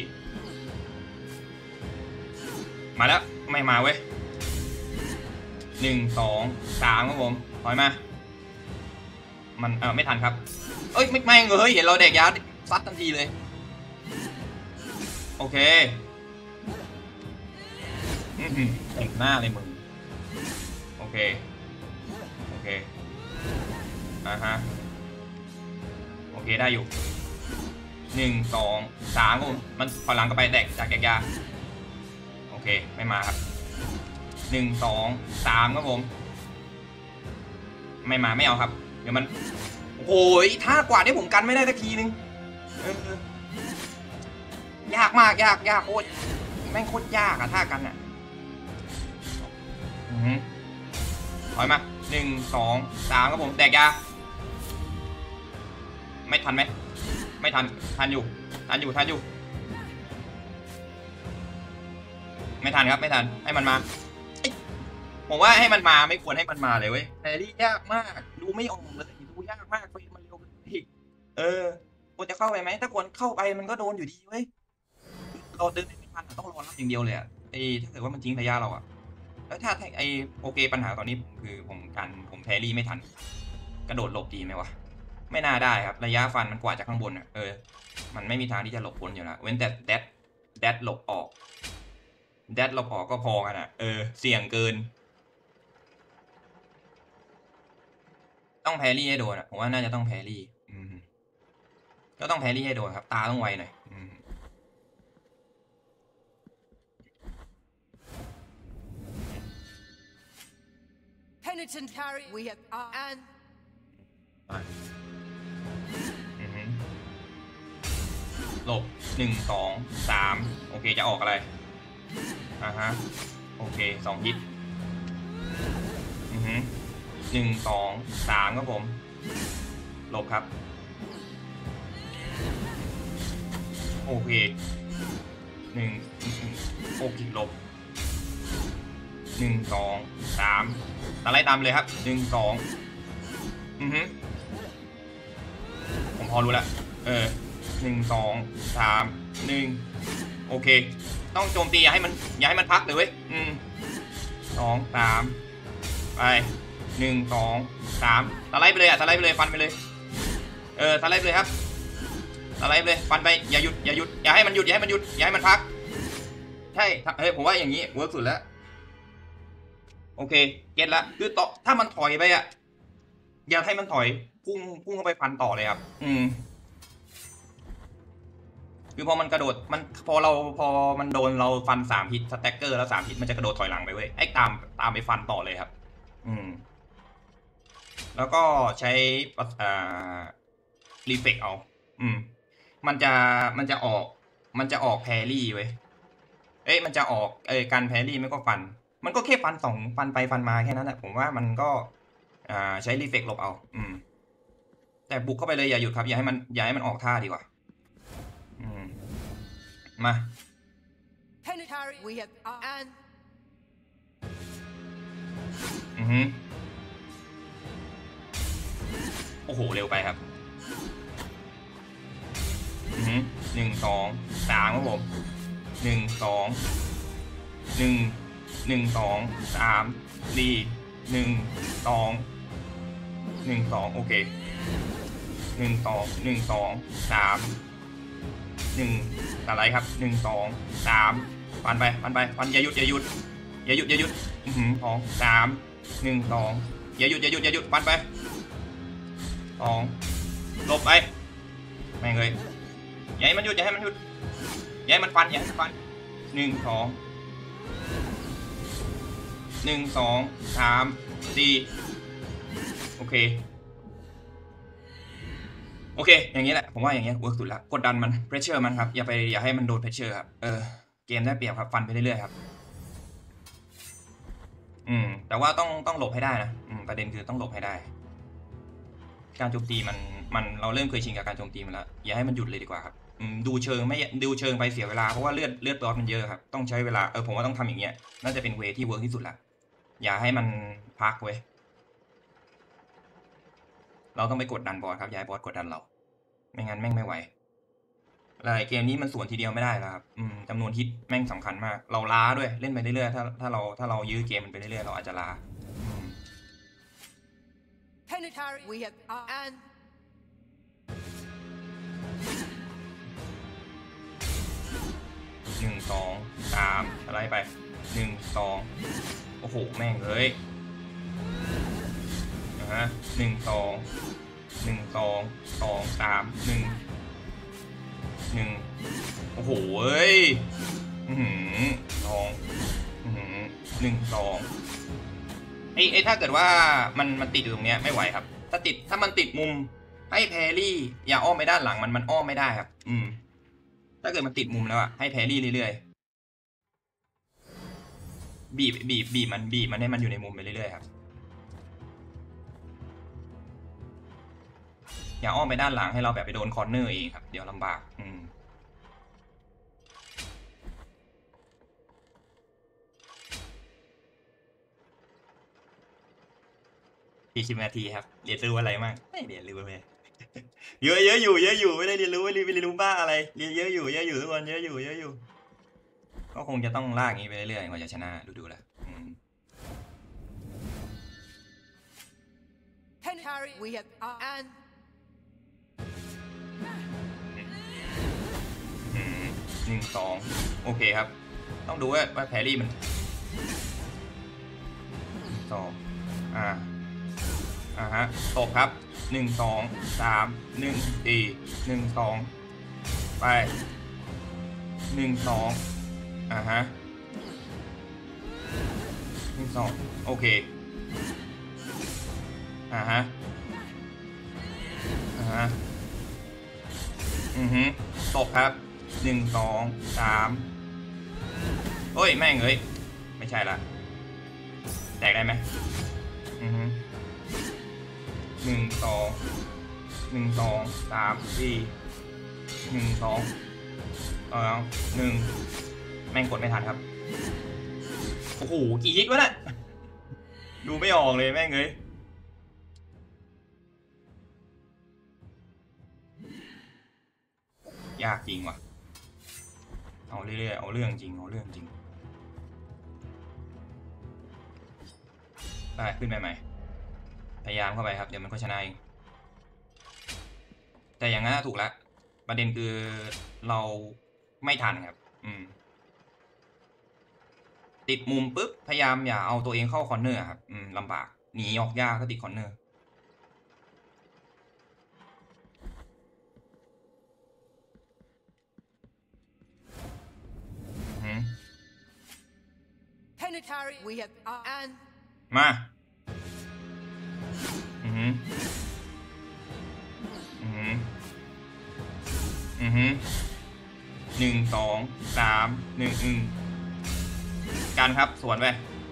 มาแล้วไม่มาเว้ยหนึ่งสองสามครับผมถอยมามันเออไม่ทันครับเอ้ยไม่ไม่เงยเห็นเราแดกยาซัดทันทีเลยโอเคเต็มหน้าเลยมึงโอเคโอเคอ่าฮะโอเคได้อยู่หนึ่งสองสามครับผมมันพอหลังก็ไปแดกจากแดกยาโอเคไม่มาครับหนึ่งสองสามครับผมไม่มาไม่เอาครับเดี๋ยวมันโอ้ยท่ากว่าที่ผมกันไม่ได้สักทีนึงเออยากมากยากยากโคตรแม่งโคตรยากอะท่ากันอะอือถอยมาหนึ่งสองสามครับผมแตกยาไม่ทันไหมไม่ทันทันอยู่ทันอยู่ทันอยู่ไม่ทันครับไม่ทันให้มันมาผมว่าให้มันมาไม่ควรให้มันมาเลยเว้ยแพรรี่ยากมากดูไม่ออกเลยดูยากมากไปมันเร็วอีกเออควรจะเข้าไปไหมถ้าควรเข้าไปมันก็โดนอยู่ดีเว้ยเราเดินไม่ทันต้องรอรับอย่างเดียวเลยอะไอ้ถ้าเกิดว่ามันทิ้งระยะเราอะแล้วถ้าไอ้โอเคปัญหาตอนนี้คือผมกันผมแพรรี่ไม่ทันกระโดดหลบดีไหมวะไม่น่าได้ครับระยะฟันมันกว่าจากข้างบนอะเออมันไม่มีทางที่จะหลบพ้นอยู่แล้วเว้นแต่แดดแดดหลบออกแดดหลบออกก็พอกันอะเออเสี่ยงเกินต้องแพรี่ให้โดนอ่ะผมว่าน่าจะต้องแพรี่อืมก็ต้องแพรี่ให้โดนครับตาต้องไวหน่อยอืม Penitent carry. We have and. หลบหนึ่งสองสามโอเคจะออกอะไรอ่าฮะโอเคสองฮิตอือฮึหนึ่งสองสามครับผมหลบครับโอเคหนึ่งโอเคหลบหนึ่งสองสามตะไลตามเลยครับหนึ่งสองอือฮึผมพอรู้แล้วเออหนึ่งสองสามหนึ่งโอเคต้องโจมตีอย่าให้มันอย่าให้มันพักเลยเว้ยอืมสองสามไปหนึ่งสองสามตะไลไปเลยอ่ะตะไลไปเลยฟันไปเลยเออตะไลไปเลยครับตะไลไปเลยฟันไปอย่าหยุดอย่าหยุดอย่าให้มันหยุดอย่าให้มันหยุดอย่าให้มันพักใช่เฮ้ยผมว่าอย่างนี้เวิร์กสุดแล้วโอเคเก็ตละคือต่อถ้ามันถอยไปอ่ะอย่าให้มันถอยพุ่งพุ่งเข้าไปฟันต่อเลยครับอืมคือพอมันกระโดดมันพอเราพอมันโดนเราฟันสามฮิตสแต็กเกอร์แล้วสามฮิตมันจะกระโดดถอยหลังไปเว้ยไอ้ตามตามไปฟันต่อเลยครับอืมแล้วก็ใช้อ่ารีเฟกเอาอืมมันจะมันจะออกมันจะออกแพรี่เว้ยเอ้ยมันจะออกเอ้ยการแพรี่ไม่ก็ฟันมันก็แค่ฟันสองฟันไปฟันมาแค่นั้นแหละผมว่ามันก็อ่าใช้รีเฟกหลบเอาอืมแต่บุกเข้าไปเลยอย่าหยุดครับอย่าให้มันอย่าให้มันออกท่าดีกว่าอืมมา Penetrate. We have and อือฮึโอ้โหเร็วไปครับอือฮึหนึ่งสองสามครับผมหนึ่งสองหนึ่งหนึ่งสองสามสี่หนึ่งสองหนึ่งสองโอเคหนึ่งสองหนึ่งสองสามหนึ่งอะไรครับหนึ่งสองสามฟันไปฟันไปฟันอย่าหยุดอย่าหยุดอย่าหยุดอย่าหยุดอือหือสองสามหนึ่งสองอย่าหยุดอย่าหยุดอย่าหยุดฟันไปสองหลบไปแม่งเลยอย่าให้มันหยุดอย่าให้มันหยุดอย่าให้มันฟันอย่าให้มันฟันหนึ่งสองหนึ่งสองสามสี่โอเคโอเคอย่างนี้แหละผมว่าอย่างเงี้ยเวิร์กสุดละกดดันมันเพรสเชอร์มันครับอย่าไปอย่าให้มันโดนเพรสเชอร์ครับเออเกมได้เปรียบครับฟันไปเรื่อยๆครับอืมแต่ว่าต้องต้องหลบให้ได้นะอืมประเด็นคือต้องหลบให้ได้การโจมตีมันมันเราเริ่มเคยชินกับการโจมตีมันแล้วอย่าให้มันหยุดเลยดีกว่าครับอืมดูเชิงไม่ดูเชิงไปเสียเวลาเพราะว่าเลือดเลือดบอสมันเยอะครับต้องใช้เวลาเออผมว่าต้องทำอย่างเงี้ยน่าจะเป็นเวที่เวิร์กที่สุดละอย่าให้มันพักเว้ยเราต้องไปกดดันบอสครับอย่าให้บอสกดดันเราไม่งั้นแม่งไม่ไหวอะไรเกมนี้มันสวนทีเดียวไม่ได้แล้วครับอืมจำนวนฮิตแม่งสำคัญมากเราล้าด้วยเล่นไปเรื่อยๆถ้าถ้าเราถ้าเรายื้อเกมมันไปเรื่อยๆเราอาจจะล้า penetrate. We have and หนึ่งสองสามอะไรไปหนึ่งสองโอ้โหแม่งเลยนะฮะหนึ่งสองหนึ่งสองสองสามหนึ่งหนึ่งโอ้โหเอ้ยอืมสองอืมหนึ่งสองไอ้ไอ้ถ้าเกิดว่ามันมันติดอยู่ตรงเนี้ยไม่ไหวครับถ้าติดถ้ามันติดมุมให้แพรี่อย่าอ้อมไปด้านหลังมันมันอ้อมไม่ได้ครับอืมถ้าเกิดมันติดมุมแล้วอะให้แพรี่เรื่อยๆบีบบีบบีบมันบีบมันให้มันอยู่ในมุมไปเรื่อยๆครับอย่าอ้อมไปด้านหลังให้เราแบบไปโดนคอร์เนอร์เองครับเดี๋ยวลำบากอืมสี่สิบนาทีครับเรียนรู้อะไรมากไม่เรียนรู้เลยเยอะเยอะอยู่เยอะอยู่ไม่ได้เรียนรู้ไม่ได้เรียนรู้บ้าอะไรเรียนเยอะอยู่เยอะอยู่ทุกคนเยอะอยู่เยอะอยู่ก็คงจะต้องลากอย่างนี้ไปเรื่อยๆกว่าจะชนะดูดูแหละ penetrate. We have and หนึ่งสองโอเคครับต้องดูว่าว่าแพรี่มันสองอ่าอ่าฮะตกครับหนึ่งสองสามหนึ่งสี่หนึ่งสองไปหนึ่งสองอ่าฮะหนึ่งสองโอเคอ่าฮะอ่าฮะอือฮึตกครับหนึ่งสองสามโอ้ยแม่งเอ้ยไม่ใช่ละแตกได้ไหมอือฮึหนึ่งสองหนึ่งสองสามสี่หนึ่งสองเออหนึ่งแม่งกดไม่ทันครับโอ้โหกี่ฮิตวะเนี่ยดูไม่ออกเลยแม่งเลยยากจริงว่ะเอาเรื่อยๆเอาเรื่องจริงเอาเรื่องจริงได้ขึ้นไปไหมพยายามเข้าไปครับเดี๋ยวมันก็ชนะเองแต่อย่างนั้นถูกแล้วประเด็นคือเราไม่ทันครับอืมติดมุมปุ๊บพยายามอย่าเอาตัวเองเข้าคอร์เนอร์ครับอืมลำบากหนีออกยากก็ติดคอร์เนอร์อืม Planetary, we have uh, and มาอือหืออือหืออือหือหนึ่งสองสามหนึ่งอืมกันครับสวนไป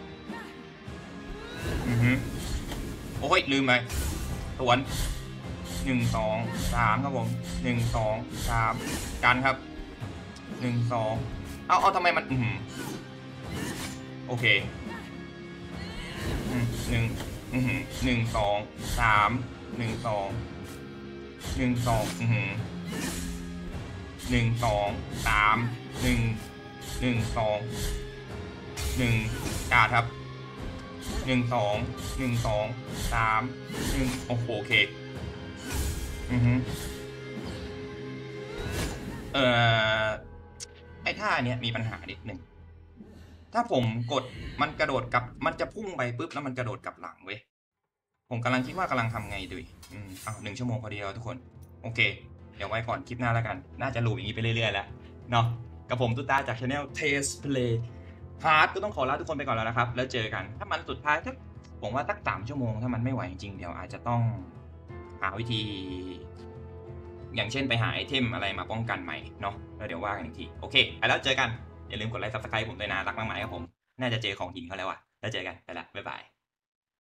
อือหือโอ้ยลืมไปสวนหนึ่งสองสามครับผมหนึ่งสองสามกันครับหนึ่งสองเอาเอาทำไมมันอือหือโอเคหนึ่งอือหือหนึ่งสองสามหนึ่งสองหนึ่งสองอือหือหนึ่งสองสามหนึ่งหนึ่งสองหนึ่งกาดครับหนึ่งสองหนึ่งสองสามหนึ่งโอ้โหโอเคอือหือเอ่อไอ้ท่าเนี้ยมีปัญหานิดหนึ่งถ้าผมกดมันกระโดดกลับมันจะพุ่งไปปุ๊บแล้วมันกระโดดกลับหลังเว้ยผมกำลังคิดว่ากำลังทำไงดีอืมอ้าวหนึ่งชั่วโมงพอดีแล้วทุกคนโอเคเดี๋ยวไว้ก่อนคลิปหน้าแล้วกันน่าจะลูปอย่างนี้ไปเรื่อยๆแล้วเนาะกับผมตุ๊ตาจาก Channel Taste Play Hard ก็ต้องขอลาทุกคนไปก่อนแล้วนะครับแล้วเจอกันถ้ามันสุดท้ายถ้าผมว่าสักสามชั่วโมงถ้ามันไม่ไหวจริงๆเดี๋ยวอาจจะต้องหาวิธีอย่างเช่นไปหาไอเทมอะไรมาป้องกันใหม่เนาะแล้วเดี๋ยวว่ากันอีกทีโอเคไปแล้วเจอกันอย่าลืมกดไลค์ ซับสไครบ์ ผมด้วยนะรักมากมายครับผมน่าจะเจอของหินเขาแล้วอ่ะแล้วเจอกันไปละบ๊ายบาย